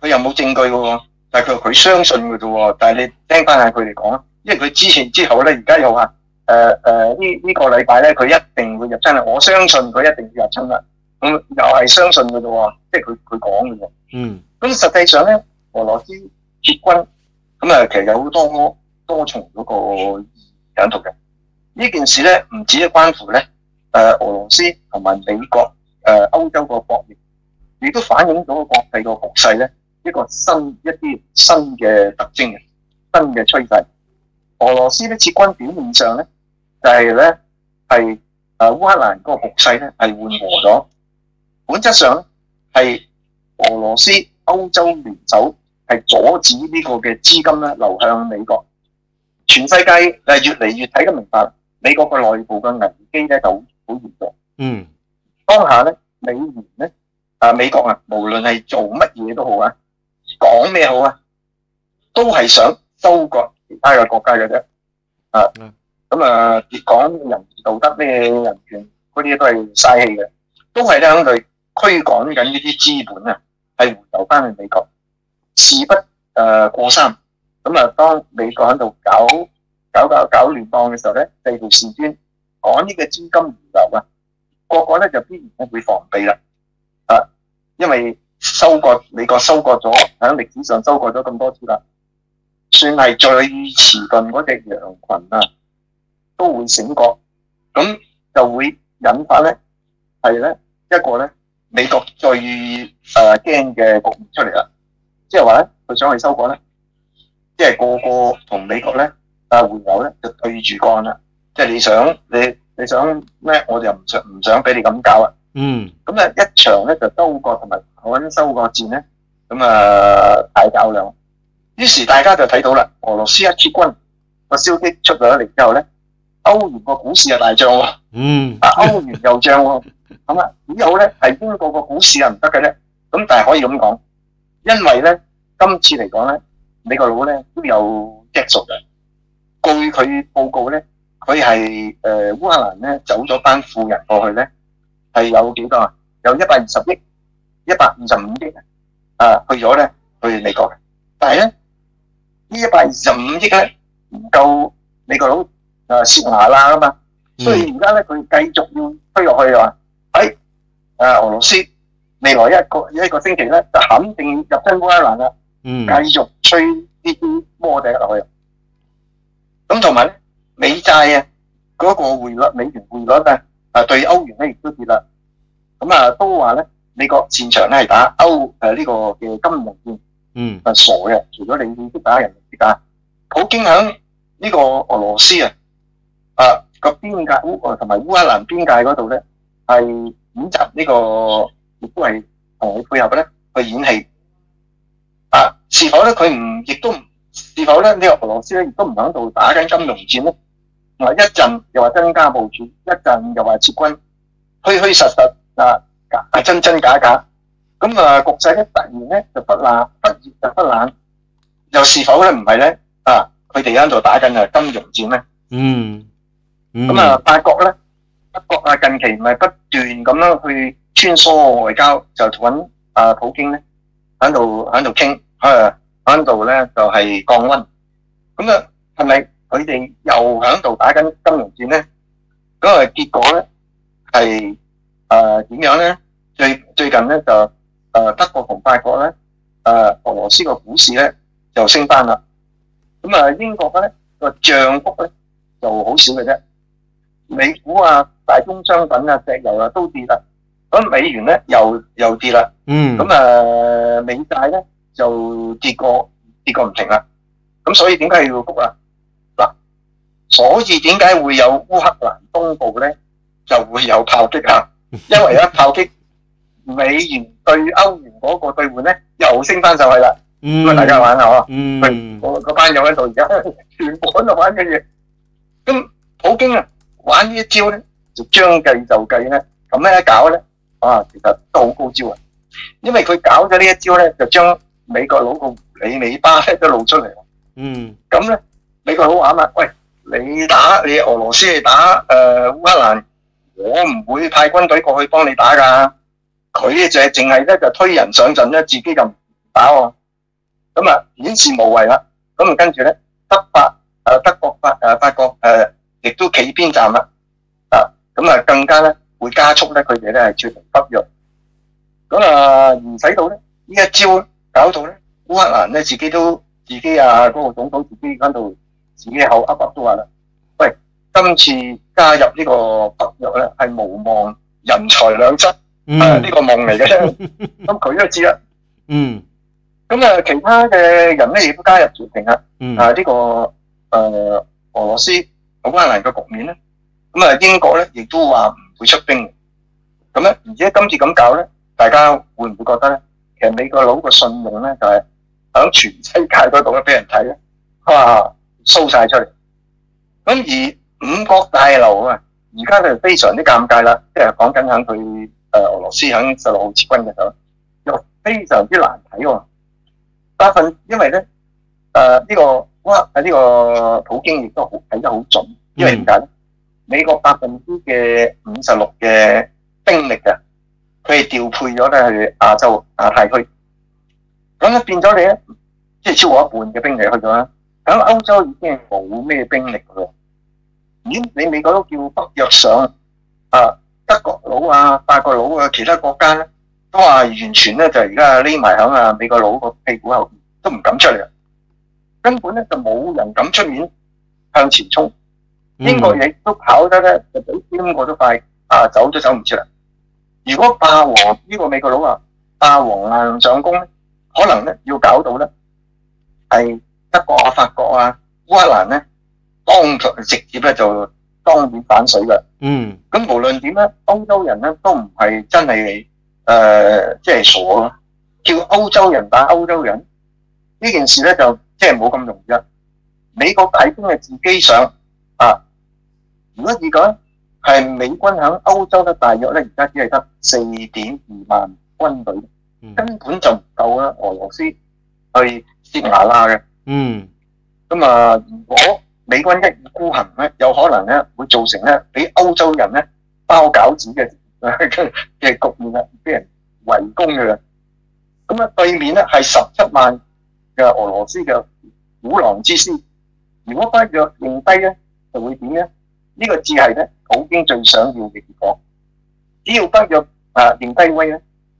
佢又冇證據嘅喎，但係佢相信嘅啫喎。但係你聽翻下佢哋講，因為佢之前之後咧，而家又話呢個禮拜咧，佢一定會入侵啦。我相信佢一定要入侵啦。咁又係相信嘅啫喎，即係佢講嘅喎。咁實際上咧，俄羅斯撤軍咁其實有好多重嗰個意義喺度嘅。呢件事咧唔止係關乎咧俄羅斯同埋美國歐洲個博弈，亦都反映到國際個局勢咧一啲新嘅特徵嘅新嘅趨勢。俄羅斯咧撤軍表面上咧就係咧係烏克蘭嗰個局勢咧係緩和咗，本質上咧係俄羅斯歐洲聯手係阻止呢個嘅資金咧流向美國。全世界越嚟越睇得明白，美國個內部嘅危機咧就好嚴重。當下咧美元咧美國無論係做乜嘢都好講咩好都係想收割其他嘅國家嘅啫。咁講人道德咩人權嗰啲都係嘥氣嘅，都係咧喺度驅趕緊呢啲資本係回流翻去美國。事不過三，咁當美國喺度搞亂檔嘅時候咧，製造事端趕呢個資金回流個個咧就必然會防備啦。因為美國收割咗喺歷史上收割咗咁多次啦，算係最遲鈍嗰隻羊群都會醒覺，咁就會引發咧係咧一個咧美國最驚嘅局面出嚟啦。即係話咧，佢想去收割咧，即係個個同美國咧回流咧就對住幹啦。即係你想咩，我哋又唔想俾你咁搞啊。咁一場咧就收割同埋搵收割戰咧，咁大較量。於是大家就睇到啦，俄羅斯一撤軍個消息出咗嚟之後咧，歐元個股市就大漲喎。歐元又漲喎。咁以後咧係邊個個股市唔得嘅咧？咁但係可以咁講，因為咧今次嚟講咧，美國佬咧都有積數嘅。據佢報告咧，佢係烏克蘭咧走咗班富人過去咧，係有幾多啊？有120億、125億去咗咧去美國嘅。但係咧呢125億咧唔夠美國佬蝕牙啦嘛，所以而家咧佢繼續要推落去話喺俄羅斯未來一個星期咧就肯定入侵烏克蘭啦，繼續吹呢啲魔笛落去。咁同埋咧美債嗰個匯率美元匯率對歐元咧亦都跌啦。咁都話咧美國擅長咧係打呢個嘅金融戰，傻嘅，除咗你識打人哋識打。普京喺呢個俄羅斯個邊界同埋烏克蘭邊界嗰度咧係演習呢個，亦都係同佢配合咧去演戲。是否咧佢是否咧呢個俄羅斯咧亦都唔喺度打緊金融戰咧？一陣又話增加部署，一陣又話撤軍，虛虛實實真真假假。咁局勢咧突然咧就不熱就不冷，又是否咧唔係咧？佢哋喺度打緊金融戰咧？咁法國咧，德國近期唔係不斷咁樣去穿梭外交，就揾普京咧喺度傾，喺度咧就係降溫。咁係咪佢哋又喺度打緊金融戰咧？咁結果咧係點樣咧？最近咧就德國同法國咧俄羅斯個股市咧就升翻啦。咁英國咧個漲幅咧就好少嘅啫。美股大宗商品石油都跌啦。咁美元咧又跌啦。咁美債咧就跌過唔停啦。咁所以點解要谷啊？嗱，所以點解會有烏克蘭東部咧就會有炮擊啊？因為炮擊美元對歐元嗰個兌換咧又升翻上去啦。咁大家玩下嗰班友喺度而家全部喺度玩嘅嘢。咁普京玩呢一招咧就將計就計咧，咁樣一搞咧其實都好高招啊！因為佢搞咗呢一招咧，就將美國佬個狐狸尾巴咧都露出嚟。咁咧美國佬玩啦，喂，你俄羅斯嚟打烏克蘭，我唔會派軍隊過去幫你打噶。佢就淨係咧就推人上陣咧，自己就唔打喎，咁啊顯示無謂啦。咁啊跟住咧，德國法國亦都企邊站啦。咁啊更加咧會加速咧佢哋咧係脫離北約。咁啊而使到咧呢一招搞到咧烏克蘭咧自己嗰個總統自己喺度自己口噏都話啦，喂，今次加入呢個北約咧係無望人財兩失，呢個夢嚟嘅啫。咁佢都知啦。咁啊其他嘅人咧亦都加入調停啦。呢個俄羅斯烏克蘭嘅局面咧，咁啊英國咧亦都話唔會出兵。咁咧而且今次咁搞咧，大家會唔會覺得咧？其實美國佬個信用咧就係喺全世界嗰度咧俾人睇咧，哇 show 晒出嚟。咁而五角大樓啊，而家就非常之尷尬啦，即係講緊喺佢俄羅斯喺16號撤軍嘅時候，又非常之難睇喎。因為咧呢個普京亦都睇得好準，因為點解咧？美國56%嘅兵力啊，佢係調配咗咧去亞太區，咁咧變咗你咧，即係超過一半嘅兵力去咗啦。喺歐洲已經係冇咩兵力㗎喎。你美國都叫北約上德國佬啊、法國佬啊、其他國家咧，都話完全咧就而家匿埋喺美國佬個屁股後邊，都唔敢出嚟，根本咧就冇人敢出面向前衝。英國亦都跑得咧就比邊個都快，走都走唔切啦。如果霸王呢個美國佬話霸王硬上弓咧，可能咧要搞到咧係德國啊、法國啊、烏克蘭咧直接咧就當面反水㗎。咁無論點咧，歐洲人咧都唔係真係即係傻咯，叫歐洲人打歐洲人呢件事咧就即係冇咁容易啦。美國大兵係自己上如果而講係美軍喺歐洲咧，大約咧而家只係得4.2萬軍隊，根本就唔夠啦。俄羅斯去接牙啦嘅。咁如果美軍一意孤行咧，有可能咧會造成咧俾歐洲人咧包餃子嘅局面啦，俾人圍攻嘅啦。咁對面咧係17萬嘅俄羅斯嘅虎狼之師，如果北約認低咧，就會點咧？呢個只係咧普京最想要嘅結果。只要北約認低威咧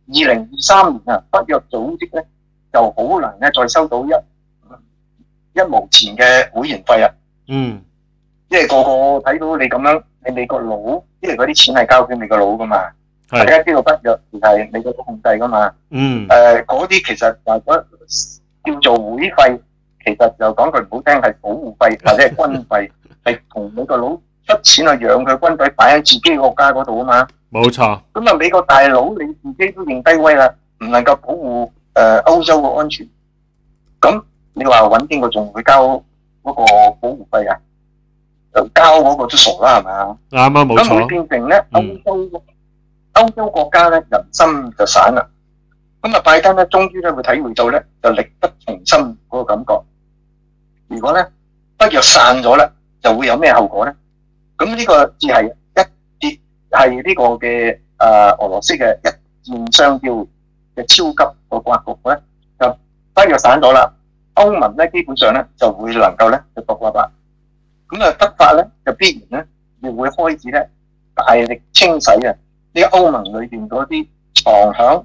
，2023年北約組織咧就好難咧再收到一毛錢嘅會員費啊！因為個個睇到你咁樣，你美國佬，因為嗰啲錢係交俾美國佬噶嘛，大家知道北約係美國佬控制噶嘛。嗰啲其實叫做會費，其實就講句唔好聽係保護費或者係軍費，係同美國佬出錢去養佢軍隊擺喺自己國家嗰度啊嘛。 冇錯。咁美國大佬你自己都認低威啦，唔能夠保護歐洲嘅安全，咁你話揾邊個仲會交嗰個保護費啊？就交嗰個都傻啦，係嘛？啱冇錯。咁會變成咧歐洲國家咧人心就散啦。拜登咧終於咧會體會到咧就力不從心嗰個感覺。如果咧北約散咗咧，就會有咩後果咧？咁呢個只係呢個嘅俄羅斯嘅一箭雙雕嘅超級個格局咧，就北約散咗啦，歐盟咧基本上咧就會能夠咧就獨立啦。德法咧就必然咧亦會開始咧大力清洗呢個歐盟裏邊嗰啲藏響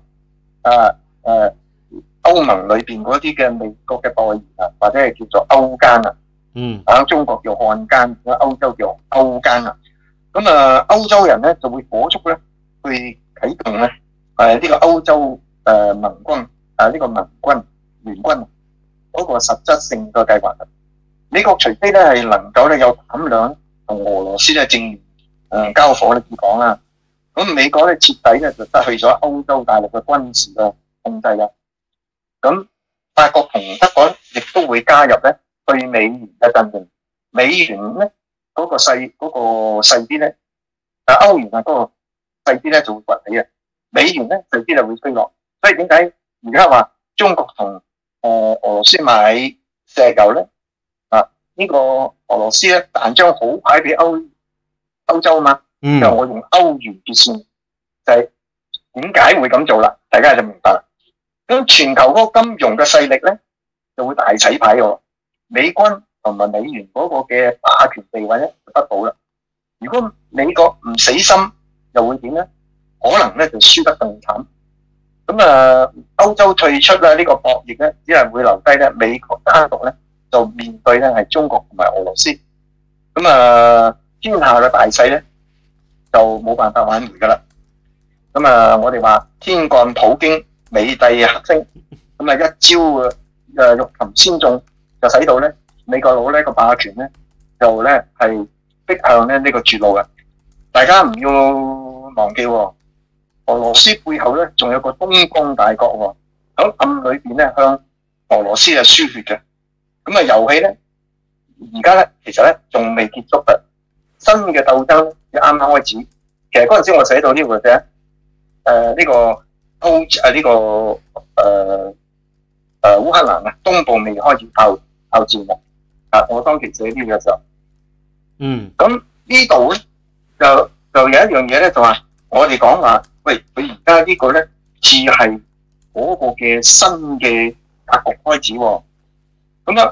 歐盟裏邊嗰啲嘅美國嘅代言或者係叫做歐奸喺中國叫漢奸，歐洲叫歐奸歐洲人咧就會火速咧去啟動咧呢個歐洲盟軍呢個盟軍聯軍嗰個實質性嘅計劃。美國除非咧係能夠咧有膽量同俄羅斯咧正面交火咧，點講啦？咁美國咧徹底咧就失去咗歐洲大陸嘅軍事嘅控制啦。咁法國同德國亦都會加入咧對美元嘅陣營，美元咧嗰個細啲咧，歐元嗰個細啲咧就會崛起啊，美元咧細啲就會衰落。所以點解而家話中國同俄羅斯買石油咧？呢個俄羅斯咧彈張好牌俾歐洲嘛，就我用歐元結算，就係點解會咁做啦？大家就明白啦。 咁全球嗰個金融嘅勢力咧就會大洗牌喎。美軍同埋美元嗰個嘅霸權地位咧就不保啦。如果美國唔死心，又會點咧？可能咧就輸得更慘。咁歐洲退出啦，呢個博弈咧只係會留低咧美國單獨咧就面對咧係中國同埋俄羅斯。咁天下嘅大勢咧就冇辦法挽回噶啦。咁我哋話天幹普京，美帝克星，咁一招欲擒先縱，就使到咧美國佬呢個霸權咧就咧係逼向咧呢個絕路嘅。大家唔要忘記喎，俄羅斯背後咧仲有個東方大國喎，喺暗裏邊咧向俄羅斯係輸血嘅。咁遊戲咧而家咧其實咧仲未結束嘅，新嘅鬥爭咧啱啱開始。其實嗰陣時我寫到呢個嘅呢個烏克蘭東部未開始炮戰嘅。我當其寫呢個嘅時候，咁呢度咧就有一樣嘢咧，就話我哋講話，喂，佢而家呢個咧似係嗰個嘅新嘅格局開始喎。咁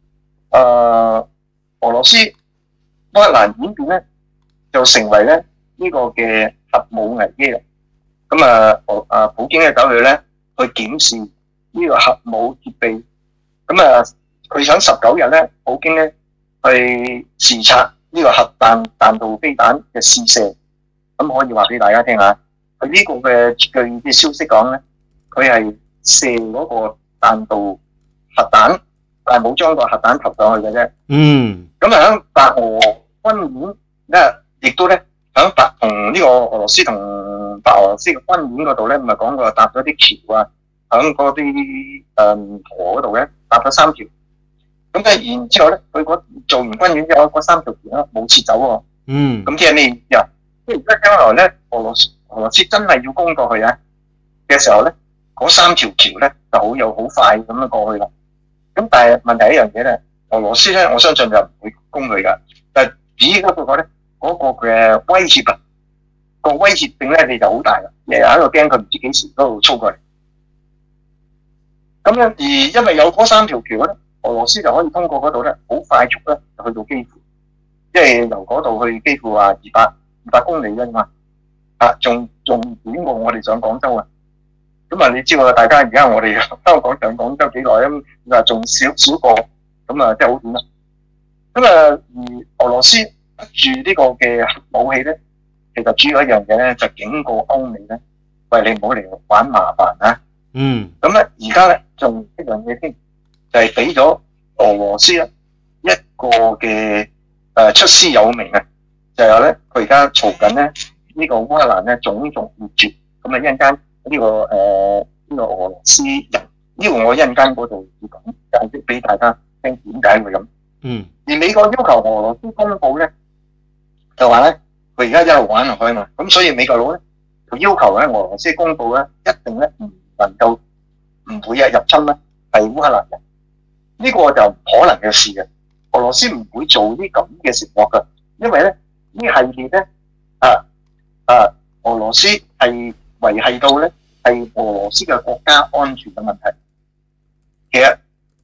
俄羅斯烏克蘭演變咧就成為咧呢個嘅核武危機啦。咁普京嘅走去咧去檢視呢個核武設備。咁佢想19日咧，普京咧去視察呢個核彈道飛彈嘅試射。咁可以話俾大家聽下，佢呢個嘅據嘅消息講咧，佢係射嗰個彈道核彈，但係冇將個核彈投上去嘅啫。咁喺白俄軍演咧，亦都咧喺同呢個俄羅斯同白俄羅斯嘅軍演嗰度咧，咪講過搭咗啲橋啊，喺嗰啲河嗰度咧搭咗3條。咁然之後咧，佢做完軍演之後，嗰3條橋咧冇撤走喎。咁即係咩意思啊？即係而家將來咧，俄羅斯真係要攻過去嘅時候咧，嗰3條橋咧就好快咁樣過去啦。咁但係問題一樣嘢咧，俄羅斯咧我相信就唔會攻佢噶，但係只不過咧嗰個嘅威脅啊，個威脅性咧你就好大啦，日日喺度驚佢唔知幾時嗰度衝過嚟。咁樣而因為有嗰3條橋咧，俄羅斯就可以通過嗰度咧，好快速咧就去到基輔，即係由嗰度去基輔200公里啫嘛，仲遠過我哋上廣州啊！咁你知道大家而家我哋香港上廣州幾耐咁，仲少過，咁即係好短啦。而俄羅斯住呢個嘅核武器咧，其實主要一樣嘢咧就警告歐美咧，喂，你唔好嚟玩麻煩啊！咁咧而家咧仲一樣嘢添，就係俾咗俄羅斯咧一個嘅出師有名啊！就係咧，佢而家嘈緊咧呢個烏克蘭咧種族滅絕，咁一陣間呢個俄羅斯人，呢個我一陣間嗰度要講解釋俾大家聽點解會咁。而美國要求俄羅斯公佈咧，就話咧佢而家一路玩落去嘛，咁所以美國佬咧佢要求咧俄羅斯公佈咧，一定咧唔會入侵咧係烏克蘭人，呢個就唔可能嘅事嘅。俄羅斯唔會做啲咁嘅承諾㗎，因為咧呢系列咧俄羅斯係維繫到咧係俄羅斯嘅國家安全嘅問題。其實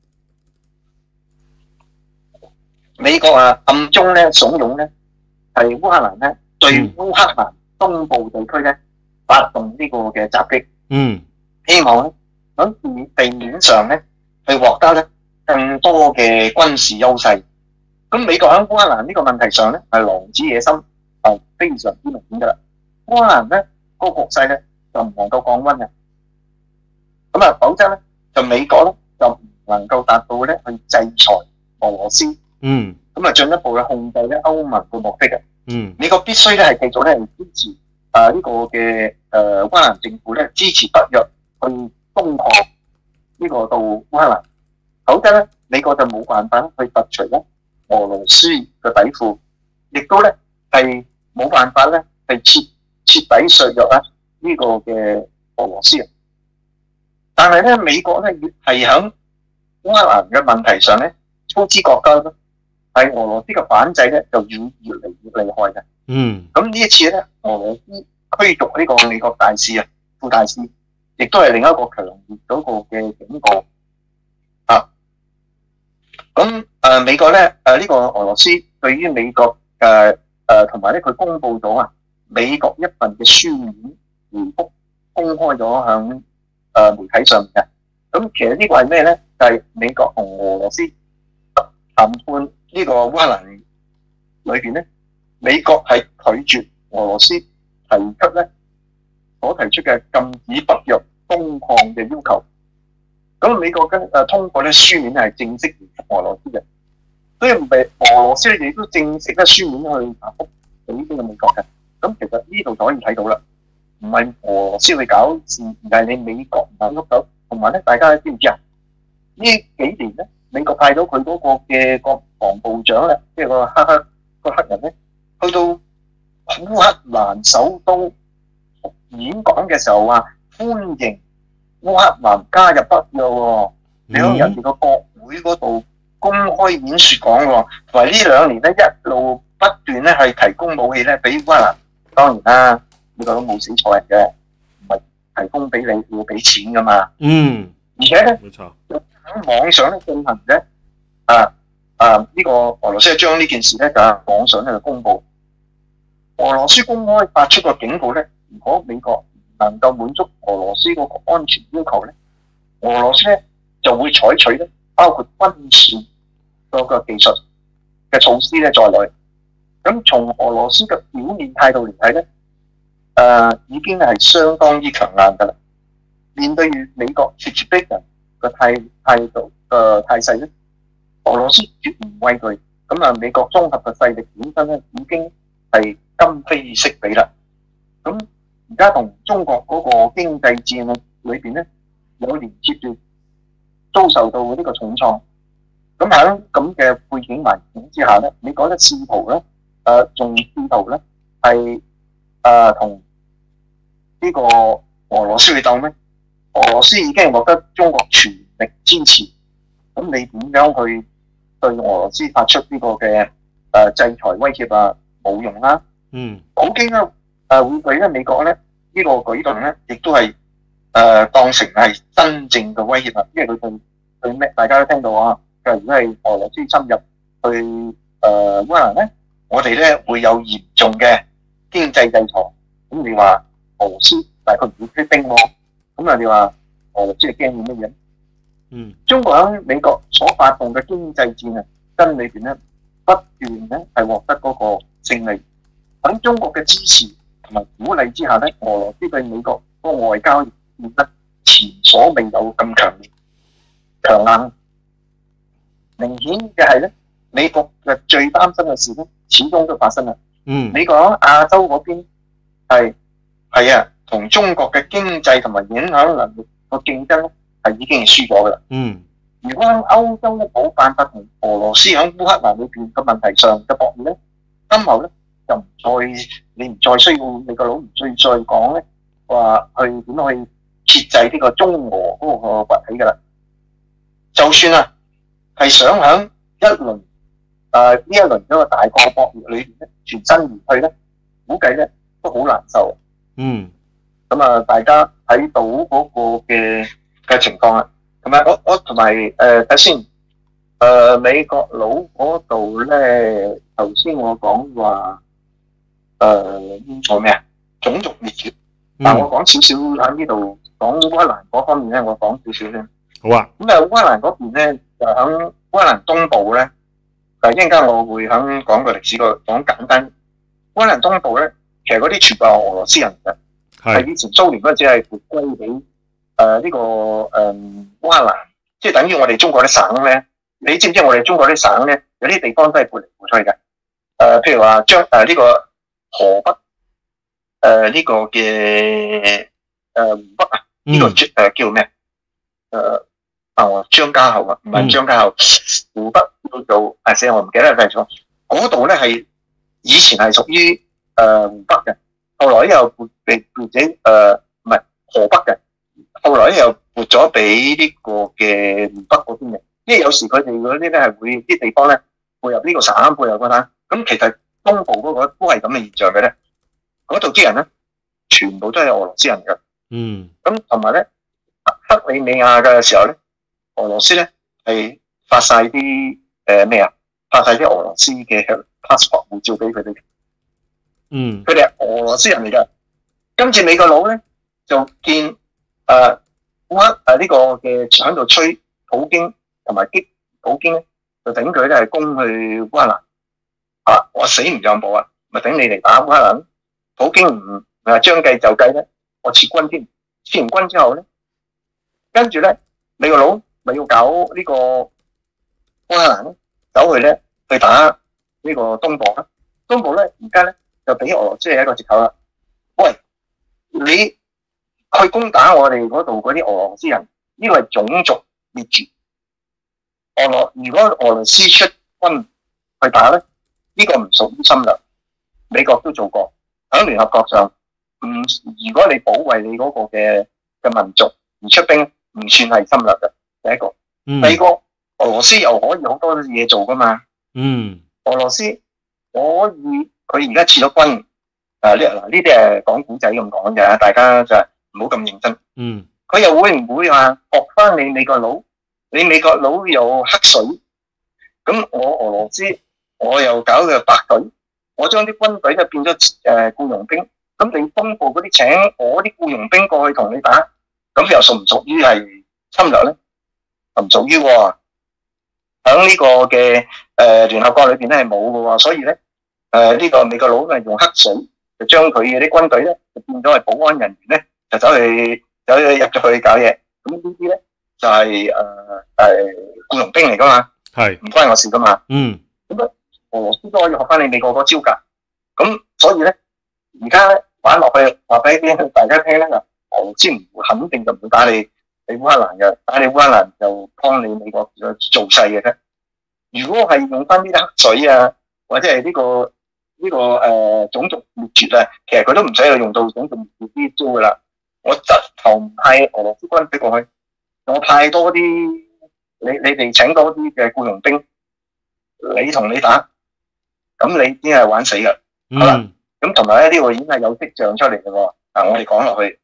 美國暗中咧慫恿咧係烏克蘭咧對烏克蘭東部地區咧發動呢個嘅襲擊，希望咧喺地面上咧去獲得咧更多嘅軍事優勢。咁美國喺烏克蘭呢個問題上咧係狼子野心，係非常之明顯噶啦。烏克蘭咧個局勢咧就唔能夠降溫嘅，咁否則咧就美國咧就唔能夠達到咧去制裁俄羅斯，咁進一步去控制咧歐盟嘅目的嘅。美國必須咧係繼續咧支持呢個嘅烏克蘭政府咧支持北約去攻抗呢個到烏克蘭，否則咧美國就冇辦法去拔除咧俄羅斯嘅底褲，亦都咧係冇辦法咧係徹底削弱呢個嘅俄羅斯。但係咧美國咧越係喺烏克蘭嘅問題上咧操之過急咧，係俄羅斯嘅反制咧就越嚟越厲害嘅。咁呢一次咧俄羅斯驅逐呢個美國大使副大使， 亦都係另一個強烈嗰個嘅警告啊。咁美國咧呢個俄羅斯對於美國同埋咧佢公佈咗美國一份嘅書面回覆公開咗向媒體上面嘅。咁其實呢個係咩咧？就係美國同俄羅斯談判呢個烏克蘭裏邊咧，美國係拒絕俄羅斯提出咧所提出嘅禁止北約東擴嘅要求。咁美國通過咧書面係正式回覆俄羅斯嘅，所以俄羅斯亦都正式咧書面去答覆俾呢個美國嘅。咁其實呢度就可以睇到啦，唔係俄羅斯去搞事，而係你美國唔肯喐手。同埋咧，大家知唔知啊？呢幾年咧，美國派到佢嗰個嘅國防部長咧，即係個黑人咧，去到烏克蘭首都演講嘅時候話歡迎烏克蘭加入北約喎。你喺人哋個國會嗰度公開演説講喎，同埋呢2年咧一路不斷咧係提供武器咧俾烏克蘭。當然啦，美國都冇死錯人嘅，唔係提供俾你要俾錢噶嘛。而且咧，冇錯，喺網上咧進行嘅呢個俄羅斯將呢件事咧就喺網上咧就公佈。俄羅斯公開發出個警告咧，如果美國唔能夠滿足俄羅斯嗰個安全要求咧，俄羅斯咧就會採取咧包括軍事嗰個技術嘅措施咧在內。咁從俄羅斯嘅表面態度嚟睇咧，已經係相當之強硬㗎啦。面對住美國咄咄逼人嘅態度態勢咧，俄羅斯絕唔畏懼。咁美國綜合嘅勢力本身咧已經係今非昔比啦。咁而家同中國嗰個經濟戰裏邊咧，有連接住遭受到呢個重創。咁喺咁嘅背景環境之下咧，美國咧試圖咧仲試圖咧係同呢個俄羅斯去鬥咩？俄羅斯已經獲得中國全力支持，咁你點樣去對俄羅斯發出呢個嘅制裁威脅啊？冇用啦。普京咧會對咧美國咧呢個舉動咧，亦都係當成係真正嘅威脅啊！因為佢對咩？大家都聽到啊，如果係俄羅斯侵入去烏克蘭咧，我哋咧會有嚴重嘅經濟制裁。咁你話俄羅斯，但係佢唔會出兵喎。咁你話俄羅斯係驚啲乜嘢？中國喺美國所發動嘅經濟戰跟裏邊咧，不斷咧係獲得嗰個勝利。喺中國嘅支持同埋鼓勵之下咧，俄羅斯對美國嗰個外交變得前所未有咁強硬。明顯嘅係咧，美國嘅最擔心嘅事咧，始終都發生啦。美國喺亞洲嗰邊係同中國嘅經濟同埋影響能力個競爭咧，係已經係輸咗噶啦。如果喺歐洲咧冇辦法同俄羅斯喺烏克蘭裏邊嘅問題上嘅博弈咧，今後咧就你唔再需要美國佬唔再講咧話去點去設制呢個中俄嗰個崛起噶啦。就算係想喺一輪呢一輪嗰個大國博弈裏邊咧全身而退咧，估計咧都好難受。咁大家睇到嗰個嘅情況啦。同埋我同埋睇先，美國佬嗰度咧，頭先我講話做咩啊？種族滅絕。但我講少少喺呢度講烏克蘭嗰方面咧，我講少少先。 好啊。咁烏克蘭嗰邊咧，就喺烏克蘭東部咧，一陣間我會喺講個歷史個講簡單。烏克蘭東部咧，其實嗰啲全部係俄羅斯人嘅。係以前蘇聯嗰陣時係撥歸俾呢個烏克蘭，即係等於我哋中國啲省咧。你知唔知我哋中國啲省咧，有啲地方都係撥嚟撥去嘅？譬如話呢個河北呢個嘅湖北啊，呢個叫咩？張家口啊，唔係張家口，湖北叫做死我唔記得係錯。嗰度咧係以前係屬於湖北嘅。後來又撥者唔係河北嘅，後來又撥咗俾呢個嘅湖北嗰邊嘅，因為有時佢哋嗰啲咧係會啲地方咧配合呢個省，配合嗰單，咁其實東部嗰個都係咁嘅現象嘅咧。嗰度啲人咧全部都係俄羅斯人嘅， 咁同埋咧，克里米亞嘅時候咧，俄羅斯咧係發晒啲發晒啲俄羅斯嘅 passport 護照俾佢哋。佢哋係俄羅斯人嚟㗎。今次美國佬咧就見烏克呢個嘅喺度吹普京同埋激普京咧，就頂佢咧係攻去烏克蘭。我死唔讓步啊！咪頂你嚟打烏克蘭。普京唔將計就計咧，我撤軍添。撤完軍之後咧，跟住咧美國佬咪要搞呢個烏克蘭咧，走去咧去打呢個東部啦。東部咧而家咧就俾俄羅斯係一個藉口啦。喂，你去攻打我哋嗰度嗰啲俄羅斯人，呢個係種族滅絕。如果俄羅斯出軍去打咧，呢個唔屬於侵略。美國都做過喺聯合國上，如果你保衛你嗰個嘅民族而出兵，唔算係侵略嘅。第一個，第二個，俄羅斯又可以好多嘢做噶嘛。俄羅斯可以，佢而家撤咗軍。呢啲係講古仔咁講嘅，大家就唔好咁認真。佢又會唔會話學翻你美國佬？你美國佬又黑水，咁我俄羅斯我又搞嘅白隊，我將啲軍隊就變咗僱傭兵。咁你東部嗰啲請我啲僱傭兵過去同你打，咁又屬唔屬於係侵略咧？唔屬於喎。喺呢個嘅聯合國裏邊咧係冇嘅喎，所以咧呢個美國佬係用黑水。就將佢嘅啲軍隊咧，就變咗係保安人員咧，就走去入咗去搞嘢。咁呢啲咧就係僱傭兵嚟噶嘛，係唔關我事噶嘛。咁俄羅斯都可以學翻你美國嗰招㗎。咁所以咧，而家咧玩落去話俾大家聽咧，俄羅斯肯定就唔會打你烏克蘭嘅，打你烏克蘭就幫你美國做勢嘅啫。如果係用翻啲黑水啊，或者係呢個種族滅絕啊，其實佢都唔使用到種族滅絕啲招噶啦。我直頭唔派俄羅斯軍隊過去，我派多啲你哋請多啲嘅僱傭兵，你同你打，咁你先係玩死噶。好啦，咁同埋咧呢個已經係有跡象出嚟嘅喎。我哋講落去，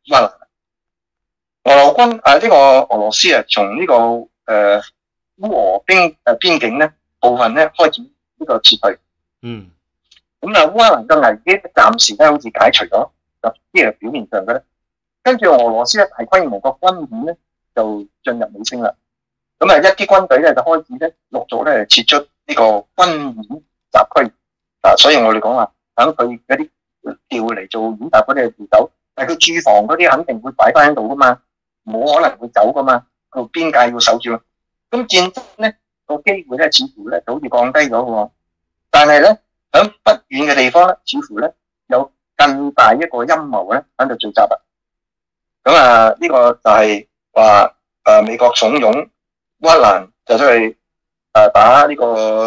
呢個俄羅斯啊，從呢個烏俄邊境咧部分咧開始呢個撤退。咁烏克蘭嘅危機暫時咧好似解除咗，就呢個表面上嘅咧。跟住俄羅斯大規模個軍演咧就進入尾聲啦。咁一啲軍隊咧就開始咧陸續咧撤出呢個軍演習區。所以我哋講話等佢嗰啲調嚟做演習嗰啲調走，但係佢駐防嗰啲肯定會擺翻喺度噶嘛，冇可能會走噶嘛，個邊界要守住。咁戰爭咧個機會咧似乎咧就好似降低咗喎，但係咧。喺不遠嘅地方咧，似乎咧有更大一個陰謀咧喺度聚集啦。咁呢個就係話美國慫恿烏克蘭就出去打呢個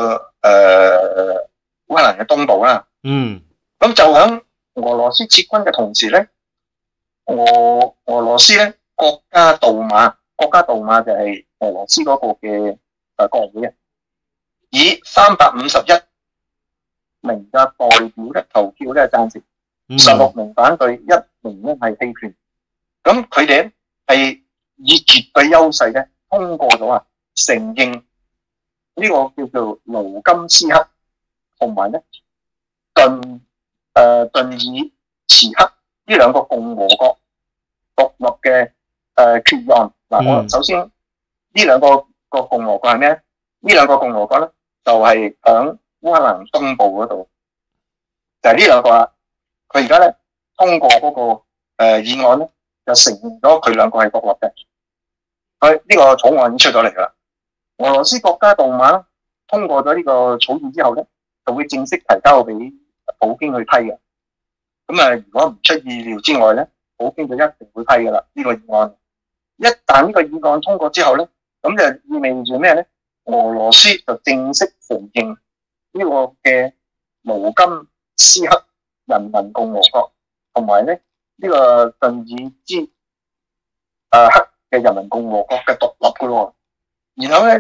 烏克蘭嘅東部啦。咁就喺俄羅斯撤軍嘅同時咧，俄羅斯咧國家杜馬就係俄羅斯嗰個嘅國會啊，以351名嘅代表咧投票咧贊成，16名反對，1名咧係棄權。咁佢哋咧係以絕對優勢咧通過咗承認呢個叫做盧甘斯克同埋咧頓爾茨克呢兩個共和國獨立嘅決議案。我首先呢兩個共和國係咩咧？呢兩個共和國咧就係響烏克蘭東部嗰度，就係呢兩個啦。佢而家咧通過嗰個議案咧，就承認咗佢兩個係獨立嘅。佢呢個草案已經出咗嚟噶啦。俄羅斯國家杜馬通過咗呢個草案之後咧，就會正式提交俾普京去批嘅。咁如果唔出意料之外咧，普京就一定會批噶啦呢個議案。一旦呢個議案通過之後咧，咁就意味住咩咧？俄羅斯就正式承認呢個嘅盧甘斯克人民共和國同埋咧呢個頓爾茲克嘅人民共和國嘅獨立噶咯。然後咧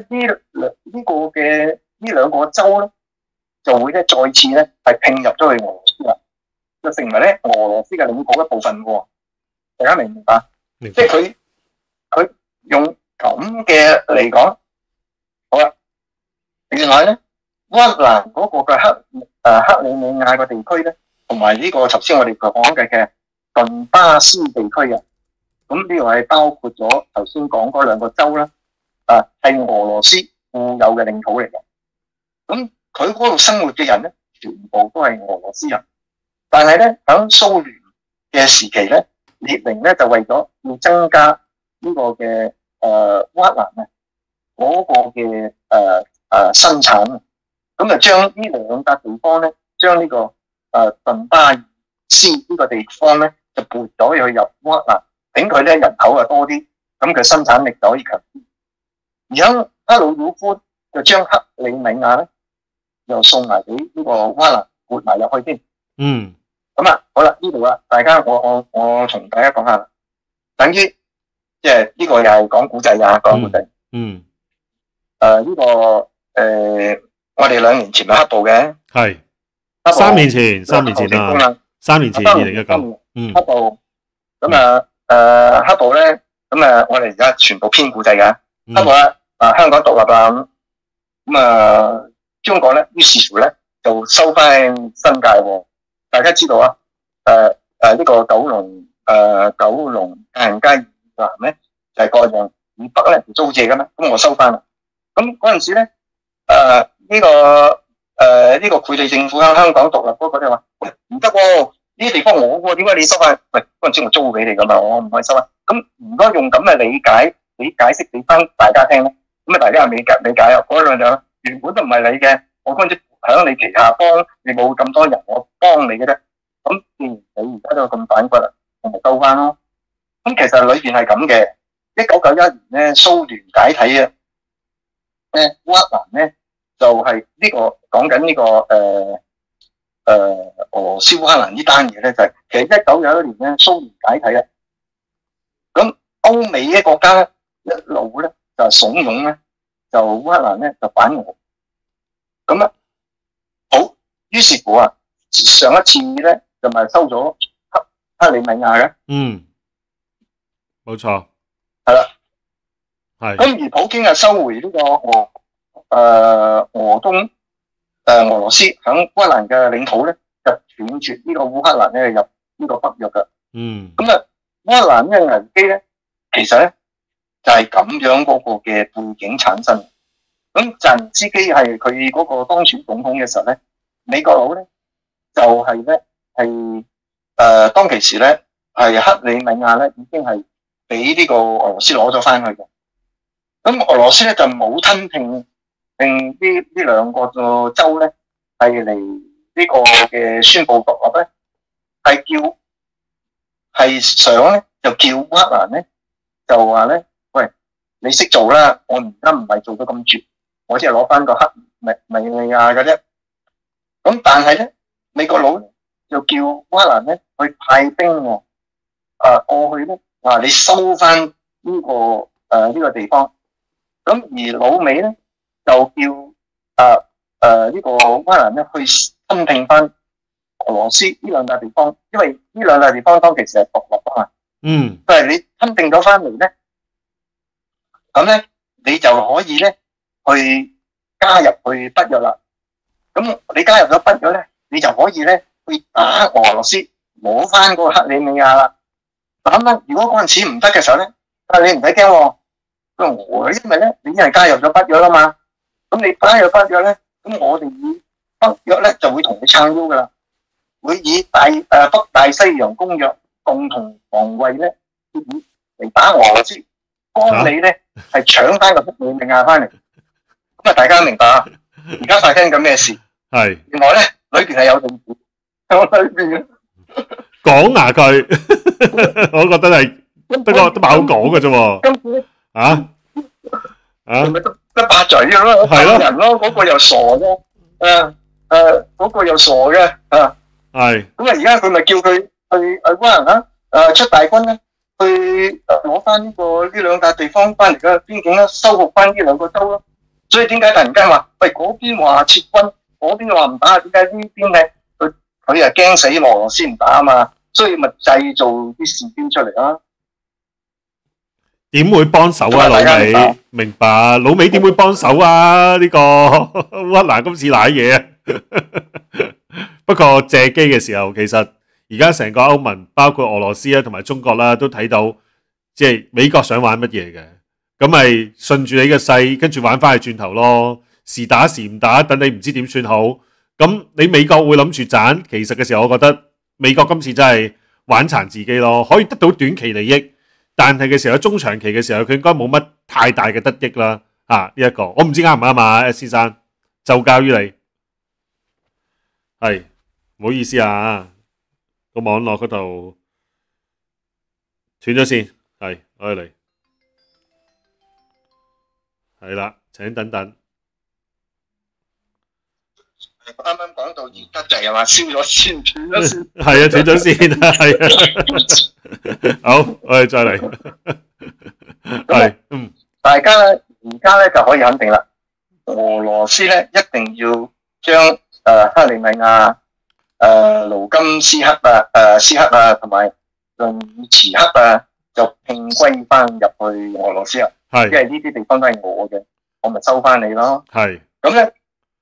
呢兩個州咧就會咧再次咧係併入咗去俄羅斯啦，就成為咧俄羅斯嘅領土一部分喎。大家明唔明白？ 即係佢用咁嘅嚟講，好啦，原來咧烏克蘭嗰個嘅克里米亞個地區咧，同埋呢個頭先我哋講嘅頓巴斯地區啊，咁呢個係包括咗頭先講嗰兩個州啦，係俄羅斯固有嘅領土嚟嘅。咁佢嗰度生活嘅人咧，全部都係俄羅斯人，但係咧喺蘇聯嘅時期咧，列寧咧就為咗要增加呢個嘅烏克蘭啊嗰個嘅生產，咁就將呢兩笪地方咧，將呢個頓巴爾斯呢個地方咧，就撥咗去入烏克蘭，俾佢咧人口啊多啲，咁佢生產力就可以強啲。而喺克魯曉夫就將克里米亞咧，又送埋俾呢個烏克蘭撥埋入去添。 嗯。 咁啊，好啦，呢度啦，大家我同大家講下啦，等於即係呢個又係講古仔啊，講古仔。 嗯。 呢個我哋2年前咪黑暴嘅， 係3年前啦，3年前2019， 黑暴。咁黑暴咧，咁我哋而家全部編古仔㗎。黑暴咧，香港獨立啦，咁中國咧，於是乎咧就收翻新界喎。大家知道啊，呢個九龍界限街以南咧就係割讓，以北咧就租借㗎嘛，咁我收翻啦。咁嗰陣時咧，呢個佢哋政府喺香港獨立嗰個就話：喂，唔得喎，呢啲地方我喎，點解你收翻？喂，嗰陣時我租俾你㗎嘛，我唔可以收翻。咁如果用咁嘅理解釋俾翻大家聽咧，咁大家係理解啊。嗰兩樣原本都唔係你嘅，我嗰陣時喺你旗下幫你冇咁多人，我幫你嘅啫。咁既然你而家都咁反骨啦，我咪收翻咯。咁其實裏邊係咁嘅。1991年咧，蘇聯解體啊，烏克蘭咧就係呢個講緊呢個俄羅斯烏克蘭呢單嘢咧，就係其實1991年咧蘇聯解體啊，咁歐美嘅國家一路咧就慫恿咧，就烏克蘭咧就反俄，咁啊好，於是乎啊上一次咧就咪收咗克里米亞嘅， 冇錯， 係啦， 係。 咁而普京啊收回呢個俄羅斯響烏克蘭嘅領土咧，就斷絕呢個烏克蘭咧入呢個北約嘅。咁啊，烏克蘭嘅危機咧，其實咧就係咁樣嗰個嘅背景產生。咁澤連斯基係佢嗰個當選總統嘅時候咧，美國佬咧就係咧係當其時咧係克里米亞咧已經係俾呢個俄羅斯攞咗翻去嘅。咁俄羅斯咧就冇吞併呢兩個州咧，係嚟呢個嘅宣佈獨立咧，係想咧就叫烏克蘭咧就話咧，喂，你識做啦，我而家唔係做到咁絕，我只係攞翻個克里米亞嘅啫。咁但係咧，美國佬就叫烏克蘭咧去派兵喎，過去咧話你收翻呢個地方。咁而老美咧就叫呢個烏克蘭咧去吞併翻俄羅斯呢兩笪地方，因為呢兩笪地方當其時係獨立啊嘛。就係你吞併咗翻嚟咧，咁咧你就可以咧去加入去北約啦。咁你加入咗北約咧，你就可以咧去打俄羅斯，攞翻個克里米亞啦。咁咧，如果嗰陣時唔得嘅時候咧，你唔使驚喎。因為咧，你已經係加入咗北約啦嘛，咁你加入北約咧，咁我哋以北約咧就會同你撐腰噶啦，會以北大西洋公約共同防衛咧協議嚟打俄羅斯，幫你咧係搶翻個克里米亞翻嚟。咁啊，大家明白啊？而家發生緊咩事？ 係原來咧裏邊係有政府喺裏邊講牙佢，我覺得係不過都唔係好講嘅啫喎。咪得八嘴嘅咯，係咯人咯，嗰個又傻嘅，嗰個又傻嘅，係。咁啊，而家佢咪叫佢去烏克蘭出大軍咧，去攞翻呢兩笪地方翻嚟嘅邊境啦，收復翻呢兩個州咯。所以點解突然間話，喂嗰邊話撤軍，嗰邊話唔打，點解呢邊咧佢係驚死俄羅斯唔打啊嘛？所以咪製造啲事端出嚟啦。 點會幫手啊？老美明白，老美點會幫手啊？呢個烏克蘭今次瀨嘢啊！不過借機嘅時候，其實而家成個歐盟，包括俄羅斯啦同埋中國啦，都睇到即係美國想玩乜嘢嘅，咁咪順住你嘅勢，跟住玩翻去轉頭咯。時打時唔打，等你唔知點算好。咁你美國會諗住賺，其實嘅時候，我覺得美國今次真係玩殘自己咯，可以得到短期利益。但係嘅時候，中長期嘅時候，佢應該冇乜太大嘅得益啦。呢一個我唔知啱唔啱啊，S 先生，就交於你。係，唔好意思啊，個網絡嗰度斷咗線。係，我嚟。係啦，請等等。 啱啱講到熱得滯係嘛，燒咗先，斷咗線。 係啊，斷咗線啊，係啊。好，我哋再嚟。係， 大家咧而家咧就可以肯定啦，俄羅斯咧一定要將克里米亞、盧甘斯克斯克啊，同埋頓茨克啊，就併歸翻入去俄羅斯啊。 係， 因為呢啲地方都係我嘅，我咪收翻你咯。 係。 咁咧，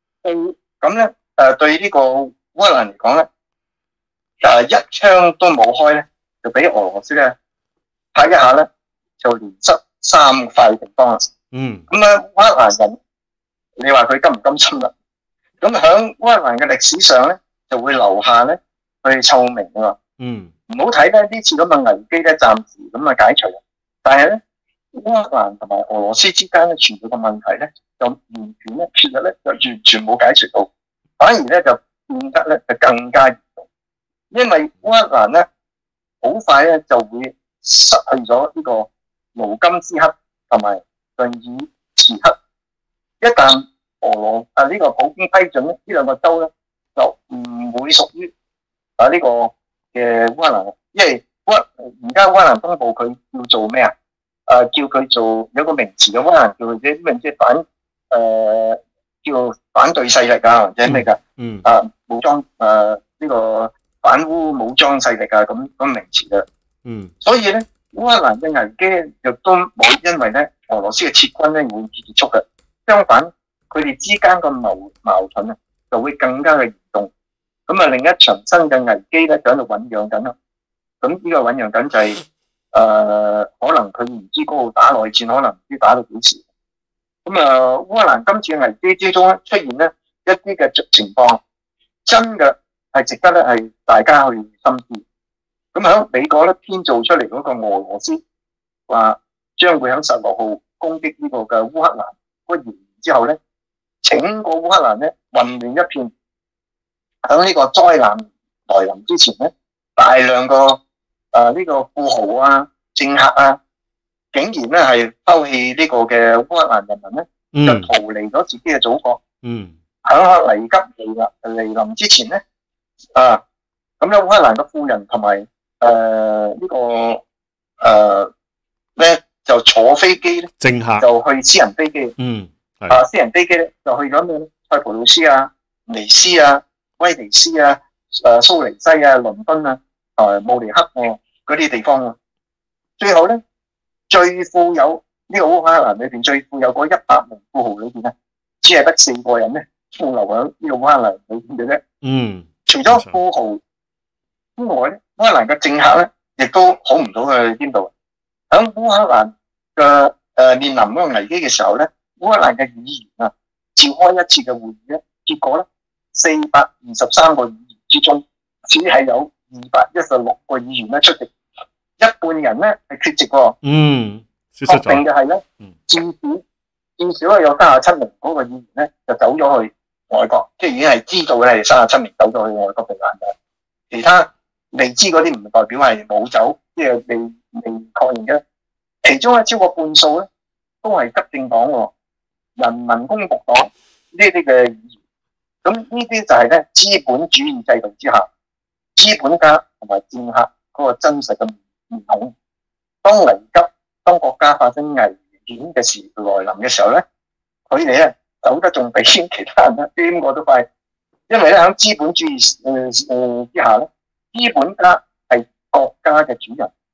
對呢個烏克蘭嚟講咧，一槍都冇開咧，就俾俄羅斯咧睇一下咧，就連失3塊地方啦。咁咧，烏克蘭人，你話佢甘唔甘心啦？咁喺烏克蘭嘅歷史上咧，就會留下咧佢臭名啊。唔好睇咧呢次咁嘅危機咧，暫時咁啊解除，但係咧烏克蘭同埋俄羅斯之間咧存在嘅問題咧，就完全咧其實咧就完全冇解除到，反而咧就變得咧就更加嚴重，因為烏克蘭咧好快咧就會失去咗呢個盧甘斯克同埋頓爾茨克。一旦呢個普京批准咧，呢兩個州咧就唔會屬於呢個嘅烏克蘭，因為而家烏克蘭東部佢叫做咩啊？叫佢做有個名詞嘅烏克蘭叫佢啲咩即係叫反對勢力啊，或者咩㗎？武裝呢個反烏武裝勢力啊，咁名詞嘅。所以咧烏克蘭嘅危機咧，亦都冇因為咧俄羅斯嘅撤軍咧會結束嘅，相反佢哋之間嘅矛盾啊就會更加嘅嚴重。咁啊，另一場新嘅危機咧就喺度醖釀緊啦。咁呢個醖釀緊就係可能佢唔知嗰度打內戰，可能唔知打到幾時。咁啊，烏克蘭今次嘅危機之中咧出現咧一啲嘅情況，真嘅係值得咧係大家去深思。咁喺美國咧編造出嚟嗰個俄羅斯話將會喺16號攻擊呢個嘅烏克蘭嗰個謠言之後咧，整個烏克蘭咧混亂一片。喺呢個災難來臨之前咧，大量個呢個富豪啊、政客啊，竟然咧係拋棄呢個嘅烏克蘭人民咧，就逃離咗自己嘅祖國。喺危急嚟臨之前咧，咁咧烏克蘭嘅富人同埋呢個咧就坐飛機咧， 政客就去私人飛機。私人飛機咧就去咗咩咧？塞浦路斯啊、尼斯啊、威尼斯啊、蘇黎西啊、倫敦啊、慕尼黑嗰啲地方啊，最後咧最富有呢個烏克蘭裏邊最富有嗰100名富豪裏邊咧，只係得4個人咧富留喺呢個烏克蘭裏邊嘅啫。除咗富豪之外咧，烏克蘭嘅政客咧亦都好唔到去邊度。喺烏克蘭嘅面臨嗰個危機嘅時候咧，烏克蘭嘅議員啊召開一次嘅會議咧，結果咧423個議員之中，只係有216個議員咧出席，一半人咧係缺席喎。確定嘅係咧，至少有37名嗰個議員咧就走咗去外國，即係已經係知道嘅係37名走咗去外國避難嘅。其他未知嗰啲唔代表係冇走，即係未確認嘅。其中咧超過半數咧都係執政黨喎，人民公僕黨呢啲嘅議員。咁呢啲就係咧資本主義制度之下，資本家同埋政客嗰個真實嘅面孔。當國家發生危險嘅時來臨嘅時候咧，佢哋咧走得仲比其他人咧邊個都快，因為咧喺資本主義之下咧，資本家係國家嘅主人，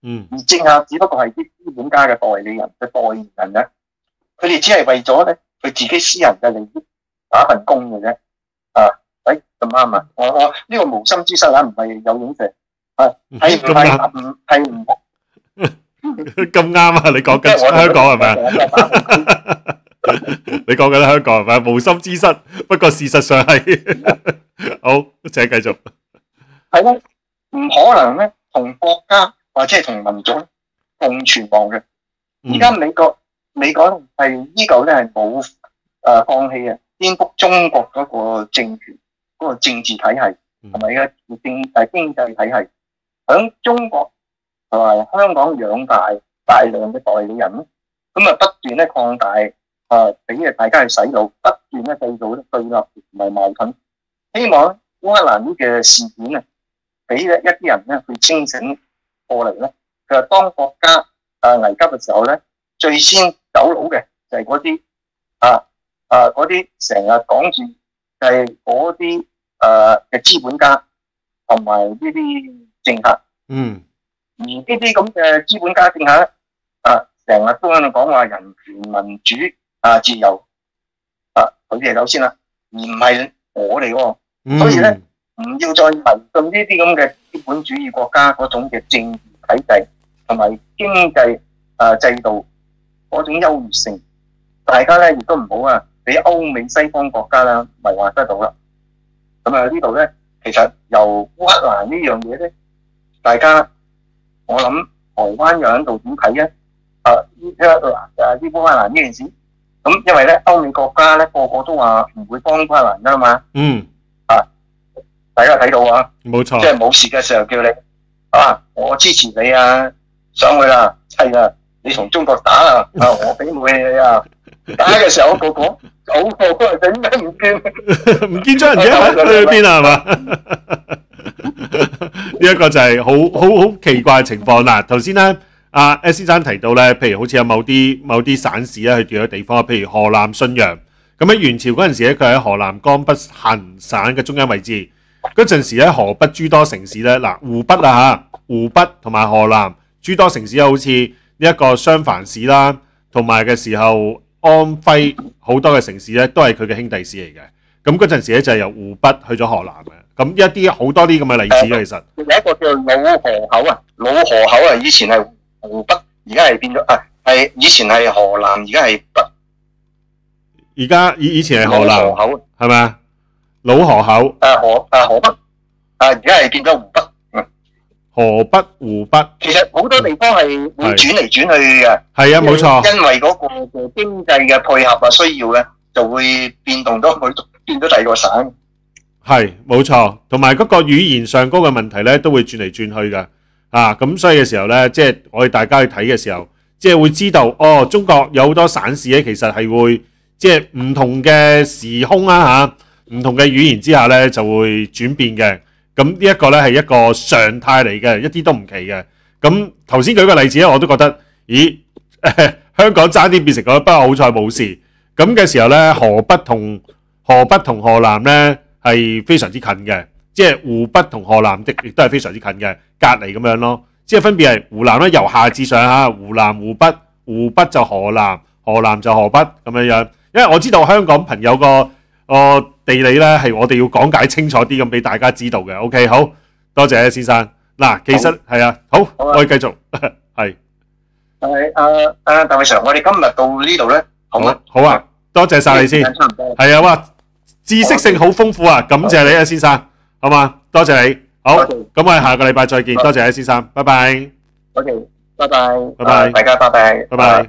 而政客只不過係啲資本家嘅代理人嘅代言人咧，佢哋只係為咗咧佢自己私人嘅利益打份工嘅啫。咁啱啊！我呢個無心之失啊，唔係有影射係唔咁啱啊！你講緊香港係咪啊？你講緊香港係咪啊？無心之失，不過事實上係好，請繼續。 係咧，唔可能咧同國家或者係同民族共存亡嘅。而家美國係依舊咧係冇放棄啊，顛覆中國嗰個政權、嗰個政治體系同埋嘅經濟體系，響中國同埋香港養大量嘅代理人咧，咁啊不斷咧擴大俾大家去洗腦，不斷咧製造對立同埋矛盾，希望烏克蘭呢嘅事件啊，俾一啲人咧去清醒過嚟咧。佢話當國家危急嘅時候咧，最先走佬嘅就係嗰啲嗰啲成日講住就係嗰啲嘅資本家同埋呢啲政客。而呢啲咁嘅資本家政客咧，成日都喺度講話人權、民主、自由，佢哋係首先啦，而唔係我哋喎。所以咧，唔要再迷信呢啲咁嘅資本主義國家嗰種嘅政治體制同埋經濟制度嗰種優越性，大家咧亦都唔好俾歐美西方國家啦迷惑得到啦。咁呢度咧，其實由烏克蘭呢樣嘢咧，大家我諗台灣又喺度點睇咧？烏克蘭呢件事，咁因為咧歐美國家咧個個都話唔會幫烏克蘭噶嘛。大家睇到啊，冇錯，即係冇事嘅時候叫你我支持你上去啦，係啊，你同中國打我俾武器你打嘅時候個個走過都係點解唔見唔見咗人嘅去邊係嘛？ 呢一個就係好奇怪嘅情況啦。頭先咧，S 先生提到咧，譬如好似有某啲省市咧，去住嘅地方，譬如河南信陽。咁喺元朝嗰陣時咧，佢喺河南江北行省嘅中央位置。嗰陣時咧，河北諸多城市咧，湖北湖北同埋河南諸多城市好似呢一個襄樊市啦，同埋嘅時候安徽好多嘅城市咧，都係佢嘅兄弟市嚟嘅。咁嗰陣時咧就係由湖北去咗河南嘅。咁一啲好多啲咁嘅例子嘅，其實有一個叫老河口老河口以前係湖北，而家係變咗係以前係河南，而家係北。 而家以前係河南， 老河口係咪啊？老河口河北而家係變咗湖北。 河北湖北， 其實好多地方係會轉嚟轉去嘅。 係啊，冇錯。 因為嗰個經濟嘅配合需要咧，就會變動咗佢變咗第二個省。 係冇錯，同埋嗰個語言上高嘅問題咧，都會轉嚟轉去嘅。咁所以嘅時候咧，即係我哋大家去睇嘅時候，即係會知道中國有好多省市咧，其實係會即係唔同嘅時空唔同嘅語言之下咧，就會轉變嘅。咁呢一個咧係一個常態嚟嘅，一啲都唔奇嘅。咁頭先舉個例子咧，我都覺得，香港爭啲變成咗，不過好彩冇事。咁嘅時候咧，河北同河南咧係非常之近嘅，即係湖北同河南亦都係非常之近嘅，隔離咁樣咯。即係分別係湖南咧由下至上湖南、湖北就河南，河南就河北咁樣樣。因為我知道香港朋友個地理咧係我哋要講解清楚啲咁俾大家知道嘅。OK， 好多謝先生。嗱，其實係好，我哋繼續係。 大衛 Sir， 我哋今日到呢度咧， 好啊，多謝晒你先。係哇，知識性好豐富感謝你先生，好嘛？多謝你。好，咁我哋下個禮拜再見。多謝先生，拜拜。 OK，拜拜， 拜拜， 大家拜拜， 拜拜。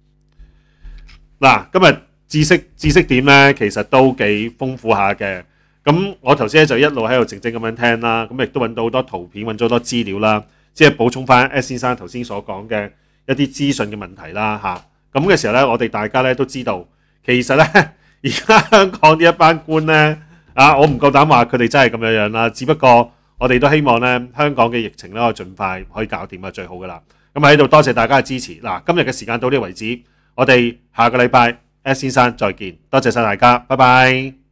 嗱，今日知識點咧，其實都幾豐富下嘅。咁我頭先就一路喺度靜靜咁樣聽啦，咁亦都揾到好多圖片，揾咗好多資料啦，即係補充翻 S 先生頭先所講嘅一啲資訊嘅問題啦咁嘅時候咧，我哋大家咧都知道，其實咧而家香港呢一班官咧我唔夠膽話佢哋真係咁樣啦，只不過我哋都希望咧香港嘅疫情咧可以盡快可以搞掂最好噶啦。咁喺度多謝大家嘅支持。嗱，今日嘅時間到呢度為止，我哋下個禮拜 S 先生再見，多謝晒大家，拜拜。